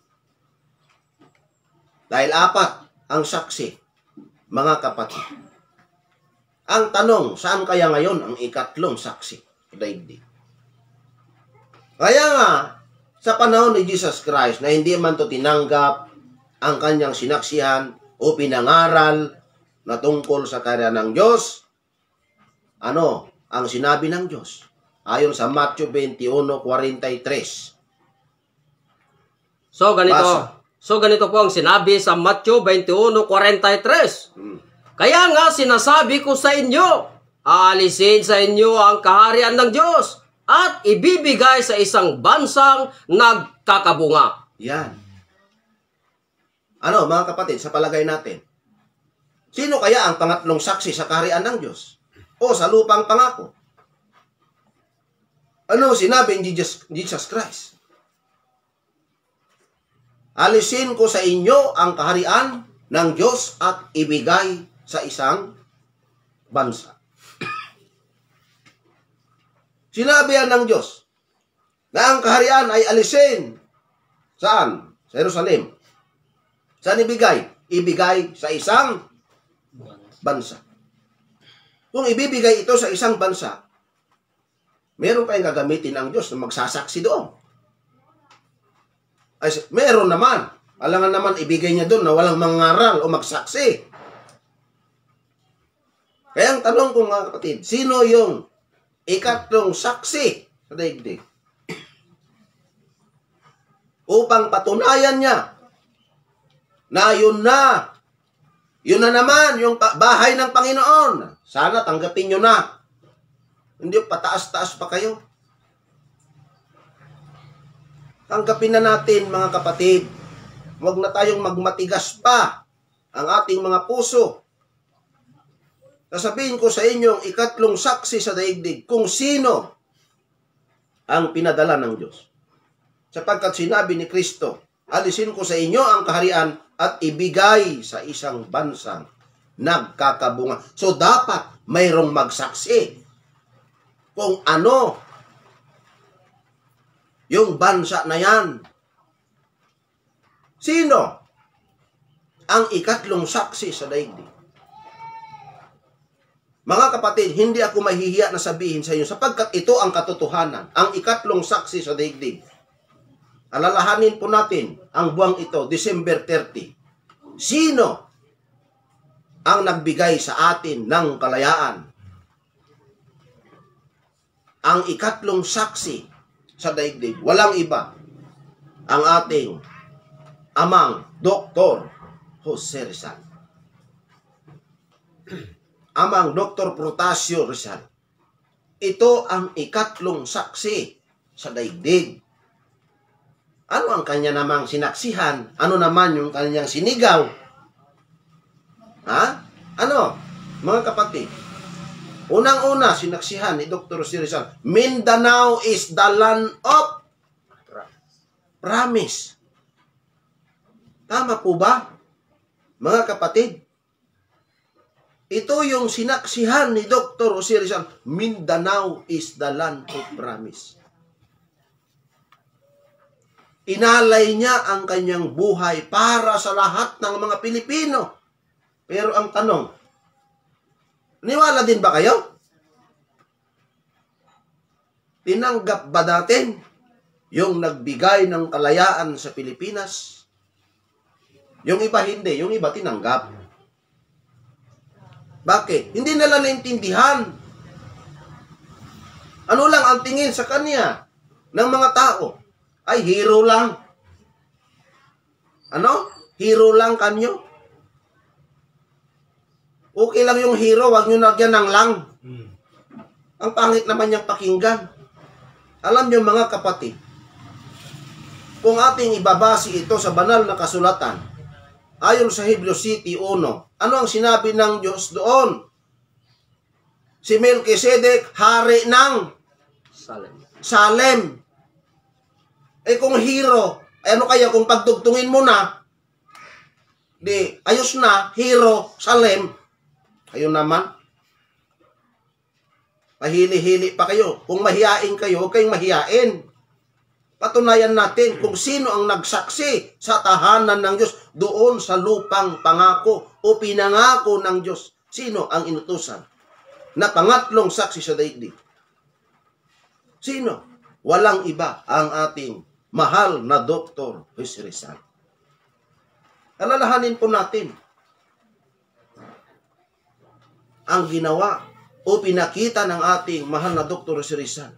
Dahil apat ang saksi, mga kapatid. Ang tanong, saan kaya ngayon ang ikatlong saksi sa daigdig? Kaya nga, sa panahon ni Jesus Christ na hindi man to tinanggap ang kanyang sinaksihan o pinangaral na tungkol sa kaharian ng Diyos, ano ang sinabi ng Diyos? Ayon sa Matthew twenty-one forty-three. So ganito, Basa. so ganito po ang sinabi sa Matthew twenty-one forty-three. Hmm. Kaya nga sinasabi ko sa inyo, aalisin sa inyo ang kaharian ng Diyos at ibibigay sa isang bansang nagkakabunga. Yan. Ano, mga kapatid, sa palagay natin, sino kaya ang pangatlong saksi sa kaharian ng Diyos? O sa lupang pangako? Ano sinabi ni Jesus, Jesus Christ? Alisin ko sa inyo ang kaharian ng Diyos at ibigay sa isang bansa. Sinabi yan ng Diyos na ang kaharian ay alisin. Saan? Sa Jerusalem. Saan ibigay? Ibigay sa isang bansa. Kung ibibigay ito sa isang bansa, meron pa yung gagamitin ng Diyos na magsasaksi doon. Ay, meron naman. Alangan naman ibigay niya doon na walang mangaral o magsaksi. Kaya ang tanong ko, mga kapatid, sino yung ikatlong saksi sa daigdig? Upang patunayan niya na yun na, yun na naman yung bahay ng Panginoon. Sana tanggapin nyo na. Hindi pataas-taas pa kayo. Tanggapin na natin, mga kapatid. Huwag na tayong magmatigas pa ang ating mga puso. Sasabihin ko sa inyo ang ikatlong saksi sa daigdig kung sino ang pinadala ng Diyos. Sapagkat sinabi ni Kristo, alisin ko sa inyo ang kaharian at ibigay sa isang bansang nagkakabunga. So dapat mayroong magsaksi kung ano yung bansa na yan. Sino ang ikatlong saksi sa daigdig? Mga kapatid, hindi ako mahihiya na sabihin sa inyo sapagkat ito ang katotohanan, ang ikatlong saksi sa daigdig. Alalahanin po natin ang buwang ito, December thirty. Sino ang nagbigay sa atin ng kalayaan? Ang ikatlong saksi sa daigdig, walang iba, ang ating amang Doktor Jose Rizal. Amang Doktor Protasio Rizal. Ito ang ikatlong saksi sa daigdig. Ano ang kanya namang sinaksihan? Ano naman yung kanyang sinigaw? Ha? Ano? Mga kapatid, unang-una, sinaksihan ni Doktor Jose Rizal, Mindanao is the land of promise. Tama po ba? Mga kapatid, ito yung sinaksihan ni Doktor Jose Rizal, Mindanao is the land of promise. Inalay niya ang kanyang buhay para sa lahat ng mga Pilipino. Pero ang tanong, Niwala din ba kayo? Tinanggap ba natin yung nagbigay ng kalayaan sa Pilipinas? Yung iba hindi, yung iba tinanggap. Bakit? Hindi nila naintindihan. Ano lang ang tingin sa kanya ng mga tao? Ay, hero lang. Ano? Hero lang kanyo? Okay lang yung hero, wag nyo nagyan ng lang. Ang pangit naman yung pakinggan. Alam nyo mga kapatid, kung ating ibabasi ito sa banal na kasulatan, ayon sa Hebrews City one, ano ang sinabi ng Diyos doon? Si Melchizedek, hari ng Salem. Salem. Eh kung hero, eh ano kaya kung pagdugtungin mo na, di ayos na, hero, Salem, kayo naman, mahili-hili pa kayo. Kung mahiyain kayo, huwag kayong mahiyain. Patunayan natin kung sino ang nagsaksi sa tahanan ng Diyos doon sa lupang pangako o pinangako ng Diyos. Sino ang inutusan na pangatlong saksi sa daigdig? Sino? Walang iba ang ating mahal na Doktor Jose Rizal. Alalahanin po natin ang ginawa o pinakita ng ating mahal na Doktor Jose Rizal.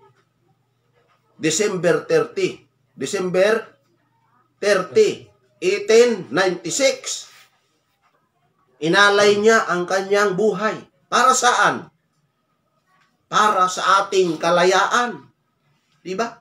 December thirtieth. December thirtieth, eighteen ninety-six. Inalay niya ang kanyang buhay. Para saan? Para sa ating kalayaan. Di ba?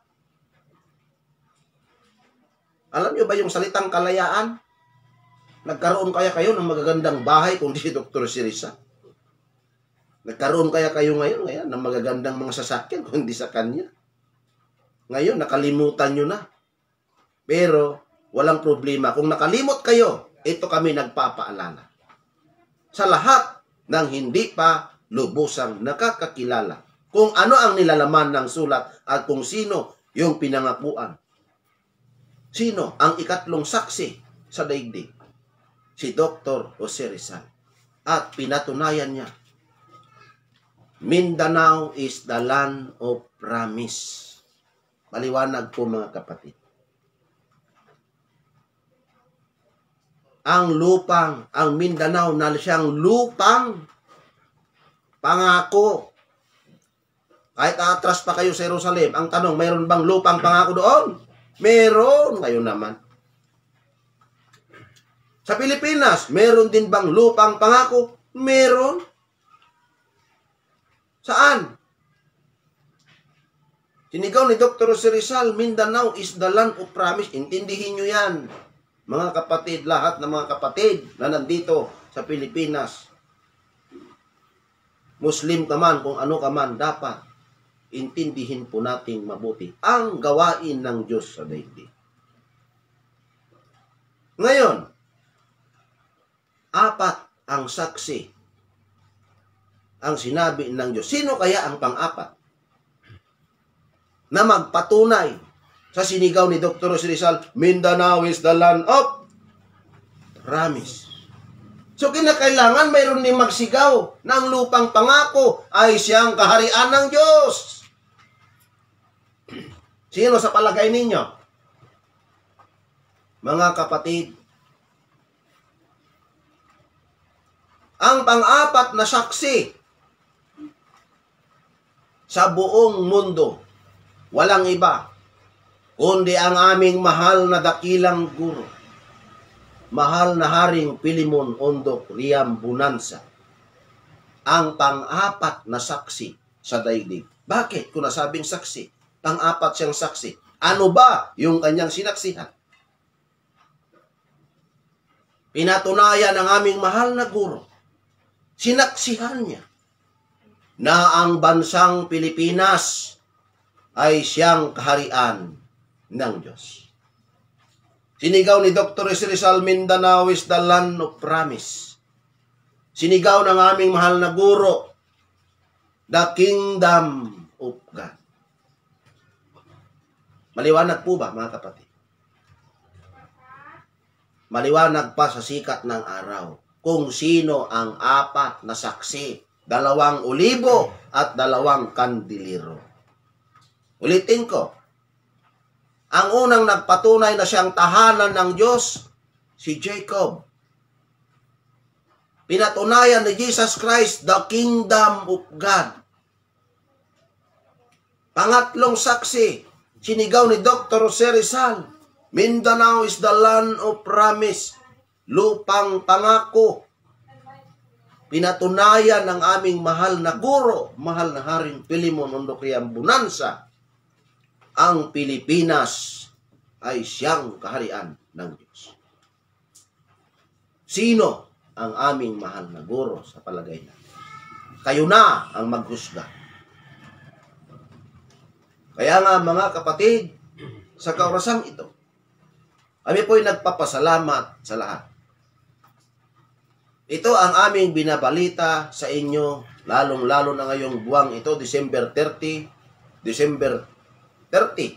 Alam niyo ba yung salitang kalayaan? Nagkaroon kaya kayo ng magagandang bahay kung di si Doktor Jose Rizal? Nagkaroon kaya kayo ngayon, ngayon ng magagandang mga sasakyan kung hindi sa kanya? Ngayon, nakalimutan nyo na. Pero, walang problema. Kung nakalimot kayo, ito kami nagpapaalala. Sa lahat ng hindi pa lubusang nakakakilala kung ano ang nilalaman ng sulat at kung sino yung pinangakuan. Sino ang ikatlong saksi sa daigdig? Si Doktor Jose Rizal. At pinatunayan niya, Mindanao is the land of promise. Maliwanag po mga kapatid. Ang lupang, ang Mindanao na siyang lupang pangako. Kahit atras pa kayo sa Jerusalem, ang tanong, mayroon bang lupang pangako doon? Meron. Ngayon naman. Sa Pilipinas, meron din bang lupang pangako? Meron. Saan? Sinigaw ni Doktor Jose Rizal, Mindanao is the land of promise. Intindihin nyo yan, mga kapatid, lahat ng mga kapatid na nandito sa Pilipinas. Muslim ka man, kung ano ka man, dapat intindihin po nating mabuti ang gawain ng Diyos sa daigdig. Ngayon, apat ang saksi ang sinabi ng Diyos. Sino kaya ang pang-apat na magpatunay sa sinigaw ni Doktor Jose Rizal, Mindanao is the land of promise? So, kinakailangan mayroon din magsigaw ng lupang pangako ay siyang kaharian ng Diyos. Sino sa palagay ninyo? Mga kapatid, ang pang-apat na saksi sa buong mundo, walang iba, kundi ang aming mahal na dakilang guro, mahal na Haring Pilimon Ondok Riam Bonanza, ang pang-apat na saksi sa daigdig. Bakit? Kung nasabing saksi, pang-apat siyang saksi. Ano ba yung kanyang sinaksihan? Pinatunayan ng aming mahal na guro, sinaksihan niya na ang bansang Pilipinas ay siyang kaharian ng Diyos. Sinigaw ni Doktor Jose Rizal, Mindanao is the land of promise. Sinigaw ng aming mahal na guro, the kingdom of God. Maliwanag po ba, mga kapatid? Maliwanag pa sa sikat ng araw kung sino ang apat na saksi dalawang olibo at dalawang kandilero. Ulitin ko. Ang unang nagpatunay na siyang tahanan ng Diyos, si Jacob. Pinatunayan ni Jesus Christ, the kingdom of God. Pangatlong saksi, sinigaw ni Doctor Jose Rizal, Mindanao is the land of promise, lupang pangako. Pinatunayan ng aming mahal na guro, mahal na Haring Pilimon Ondocrian Bonanza, ang Pilipinas ay siyang kaharian ng Diyos. Sino ang aming mahal na guro sa palagay natin? Kayo na ang maghusga. Kaya nga mga kapatid, sa kaorasang ito, kami po'y nagpapasalamat sa lahat. Ito ang aming binabalita sa inyo, lalong-lalo na ngayong buwang ito, December thirty, December thirty,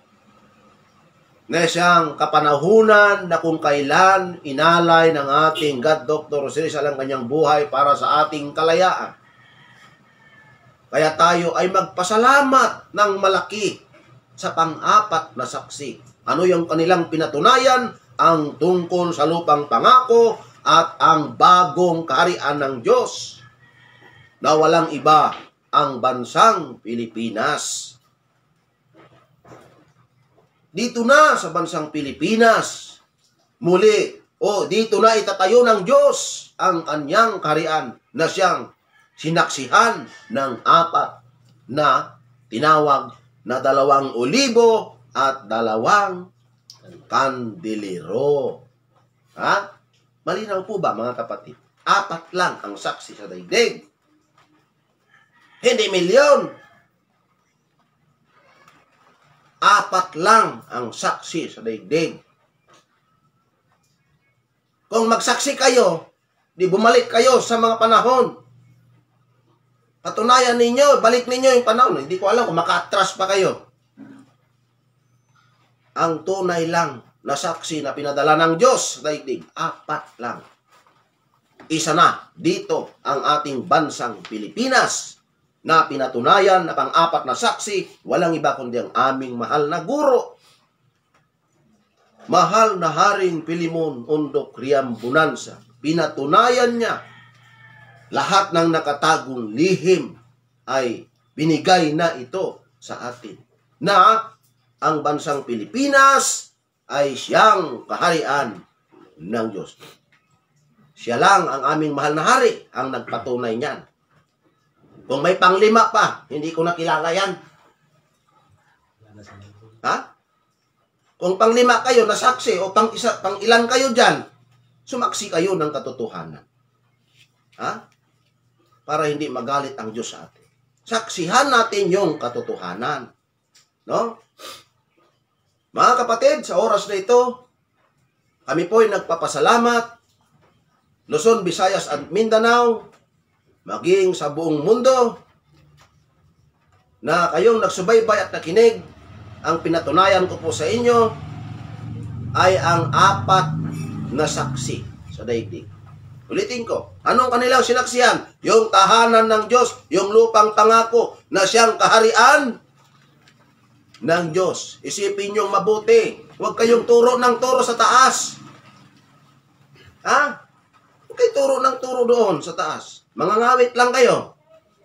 na siyang kapanahunan na kung kailan inalay ng ating God Doctor Jose Rizal ang kanyang buhay para sa ating kalayaan. Kaya tayo ay magpasalamat ng malaki sa pang-apat na saksi. Ano yung kanilang pinatunayan? Ang tungkol sa lupang pangako at ang bagong kaharian ng Diyos na walang iba ang bansang Pilipinas. Dito na sa bansang Pilipinas, muli, o dito na itatayo ng Diyos ang kanyang kaharian na siyang sinaksihan ng apat na tinawag na dalawang olibo at dalawang kandilero. Ha? Malinaw po ba mga kapatid? Apat lang ang saksi sa daigdig. Hindi milyon. Apat lang ang saksi sa daigdig. Kung magsaksi kayo, di bumalik kayo sa mga panahon. Patunayan ninyo, balik ninyo yung panahon. Hindi ko alam kung maka-atras pa kayo. Ang tunay lang na saksi na pinadala ng Diyos sa daigdig, apat lang. Isa na dito ang ating bansang Pilipinas na pinatunayan na pang-apat na saksi, walang iba kundi ang aming mahal na guro. Mahal na Haring Pilimon Ondocrian Bonanza. Pinatunayan niya lahat ng nakatagong lihim ay binigay na ito sa atin. Na ang bansang Pilipinas ay siyang kaharian ng Diyos. Siya lang ang aming mahal na hari ang nagpatunay niyan. Kung may panglima pa, hindi ko nakilala yan. Ha? Kung panglima kayo na saksi o pang, isa, pang ilan kayo dyan, sumaksi kayo ng katotohanan. Ha? Para hindi magalit ang Diyos sa atin. Saksihan natin yung katotohanan. No? Mga kapatid, sa oras na ito, kami po'y nagpapasalamat, Luzon, Visayas at Mindanao, maging sa buong mundo, na kayong nagsubaybay at nakinig. Ang pinatunayan ko po sa inyo ay ang apat na saksi sa daigdig. Ulitin ko, anong kanilang sinaksihan? Yung tahanan ng Diyos, yung lupang pangako na siyang kaharian ng Diyos. Isipin niyong mabuti. Huwag kayong turo ng turo sa taas. Ha? Huwag kayong turo ng turo doon sa taas. Mangangawit lang kayo.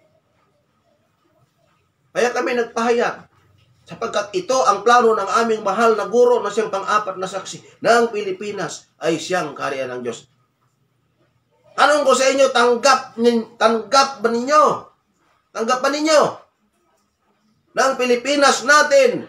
Kaya kami nagpahayag. Sapagkat ito ang plano ng aming mahal na guro na siyang pang-apat na saksi na ang Pilipinas ay siyang kaharian ng Diyos. Tanong ko sa inyo, tanggap, tanggap ba ninyo? Tanggap ba ninyo? Na ang Pilipinas natin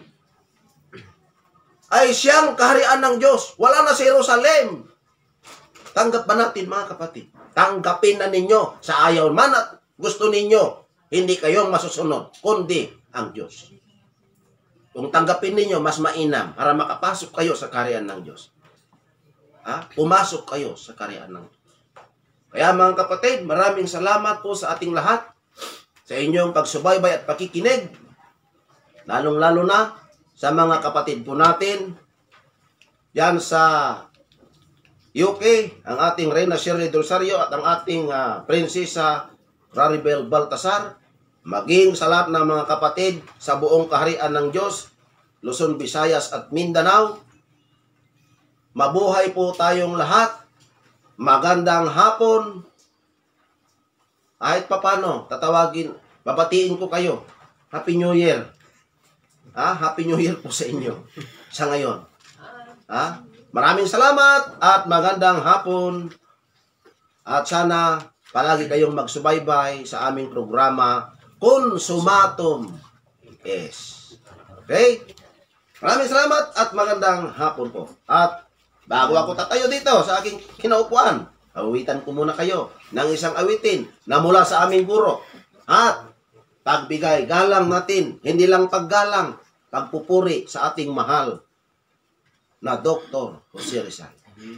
ay siyang kaharian ng Diyos. Wala na sa Jerusalem. Tanggap ba natin mga kapatid? Tanggapin na ninyo sa ayaw man at gusto ninyo, hindi kayong masusunod, kundi ang Diyos. Kung tanggapin ninyo, mas mainam para makapasok kayo sa kaharian ng Diyos. Ha? Pumasok kayo sa kaharian ng Diyos. Kaya mga kapatid, maraming salamat po sa ating lahat sa inyong pagsubaybay at pakikinig. Lalong-lalo na sa mga kapatid po natin yan sa U K, ang ating Reyna Shirley Rosario at ang ating uh, Prinsesa Raribel Baltasar, maging sa lahat ng mga kapatid sa buong kaharian ng Diyos, Luzon, Visayas at Mindanao. Mabuhay po tayong lahat. Magandang hapon. Kahit papano, tatawagin, babatiin ko kayo. Happy New Year. Ha? Happy New Year po sa inyo. Sa ngayon. Ha? Maraming salamat at magandang hapon. At sana palagi kayong magsubaybay sa aming programa Consumatum Es. Okay? Maraming salamat at magandang hapon po. At bago ako tatayo dito sa aking kinaupuan, awitan ko muna kayo ng isang awitin na mula sa aming guro. At pagbigay galang natin, hindi lang paggalang, pagpupuri sa ating mahal na Doktor Jose Rizal.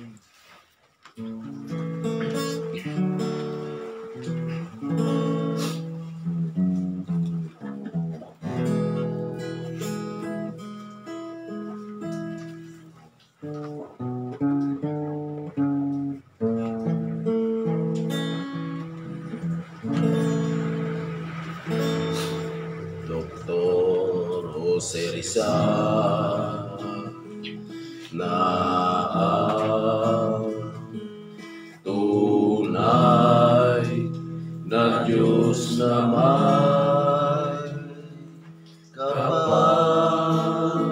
Doktor Jose Rizal na ang tunay na Diyos naman kapal.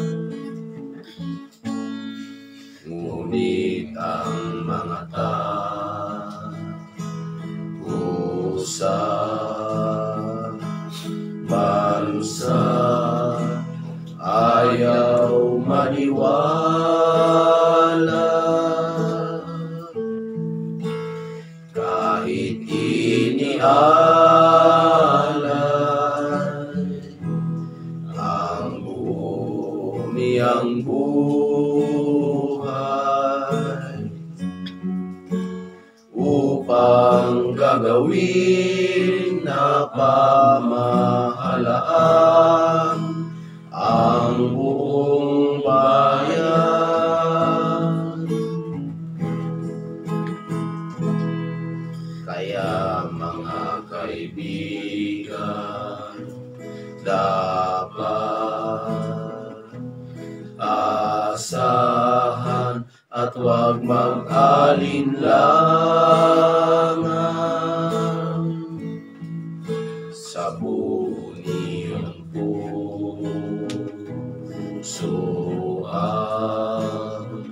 Ngunit ang mga tausa bansa ayaw maniwala, kahit inialay ang buo niyang buhay upang gagawin na pamahalaan ang buong bayan. Kaya mga kaibigan, dapat asahan at huwag mag-alinlangan sa buo niyong puso ang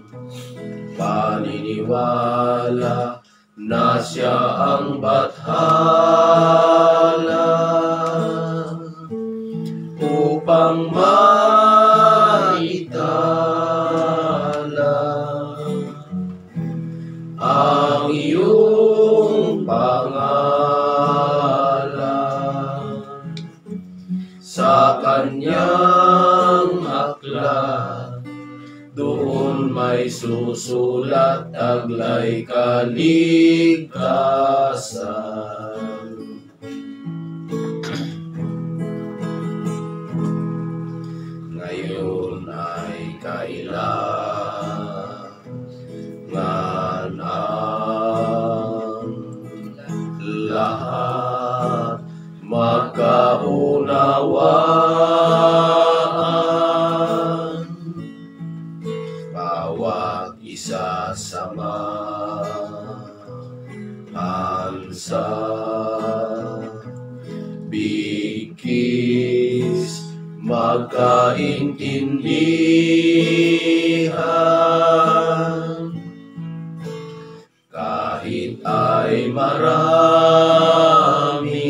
paniniwala na siya ang bathala upang maitala ang iyong pangalan sa kanyang aklat. Doon may susulat taglay kaligtasan. Ngayon ay kailangan ang lahat magkaunawaan. Bawat isa samahan sa bigkis magkaintindihan, kahit ay marami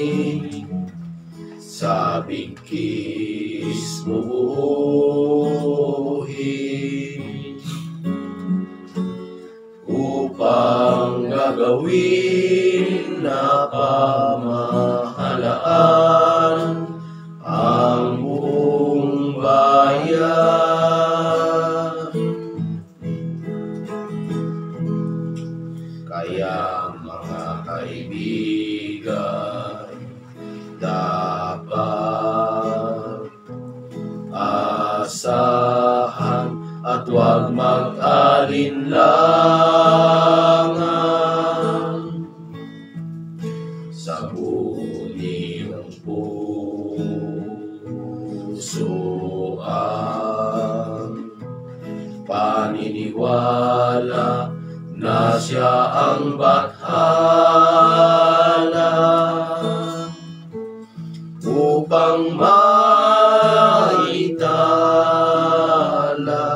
sa bigkis buuhin upang gagawin na pamahalaan ang buong bayan. Kaya mga kaibigan, dapat asahan at huwag mag-alinlangan paniniwala na siya ang bathala upang maitala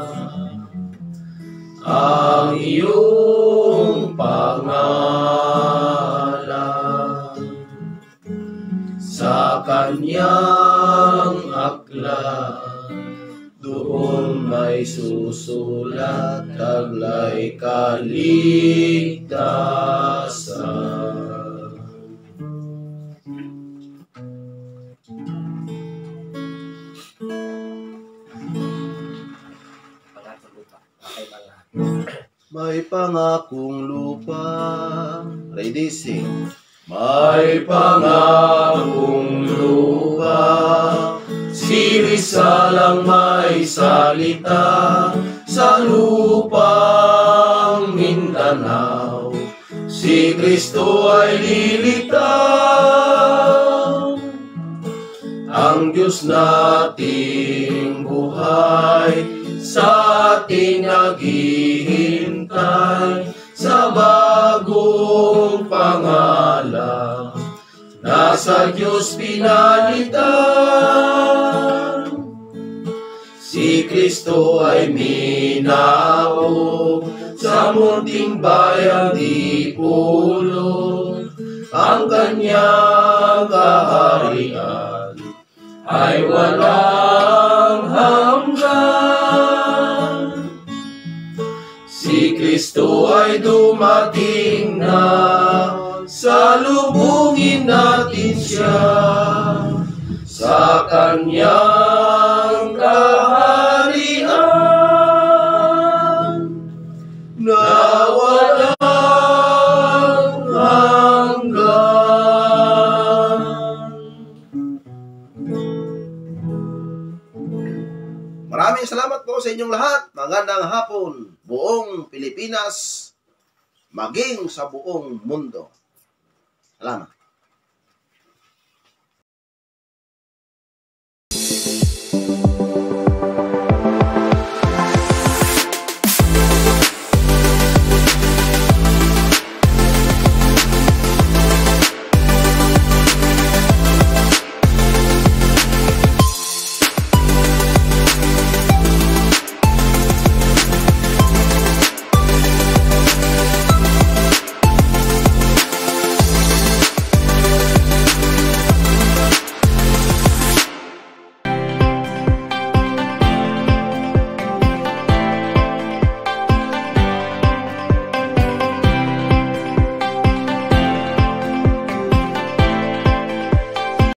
ang iyong pangalan sa kanyang aklat. Doon may susulat taglay kaligtasan. May pangakong lupa. Ready, sing. May pangakong lupa, si Rizal ang may salita sa lupang Mindanao. Si Kristo ay lilitaw, ang Diyos nating buhay sa ating naghihintay sa bagong pangalan na sa Diyos pinalitan. Si Kristo ay minaog sa munting bayang di pulot. Ang kanyang kaharian ay walang hanggan. Si Kristo ay dumating na, salubungin natin siya sa kanyang kaharian na walang hanggan. Maraming salamat po sa inyong lahat. Magandang hapon, buong Pilipinas, maging sa buong mundo. Salamat.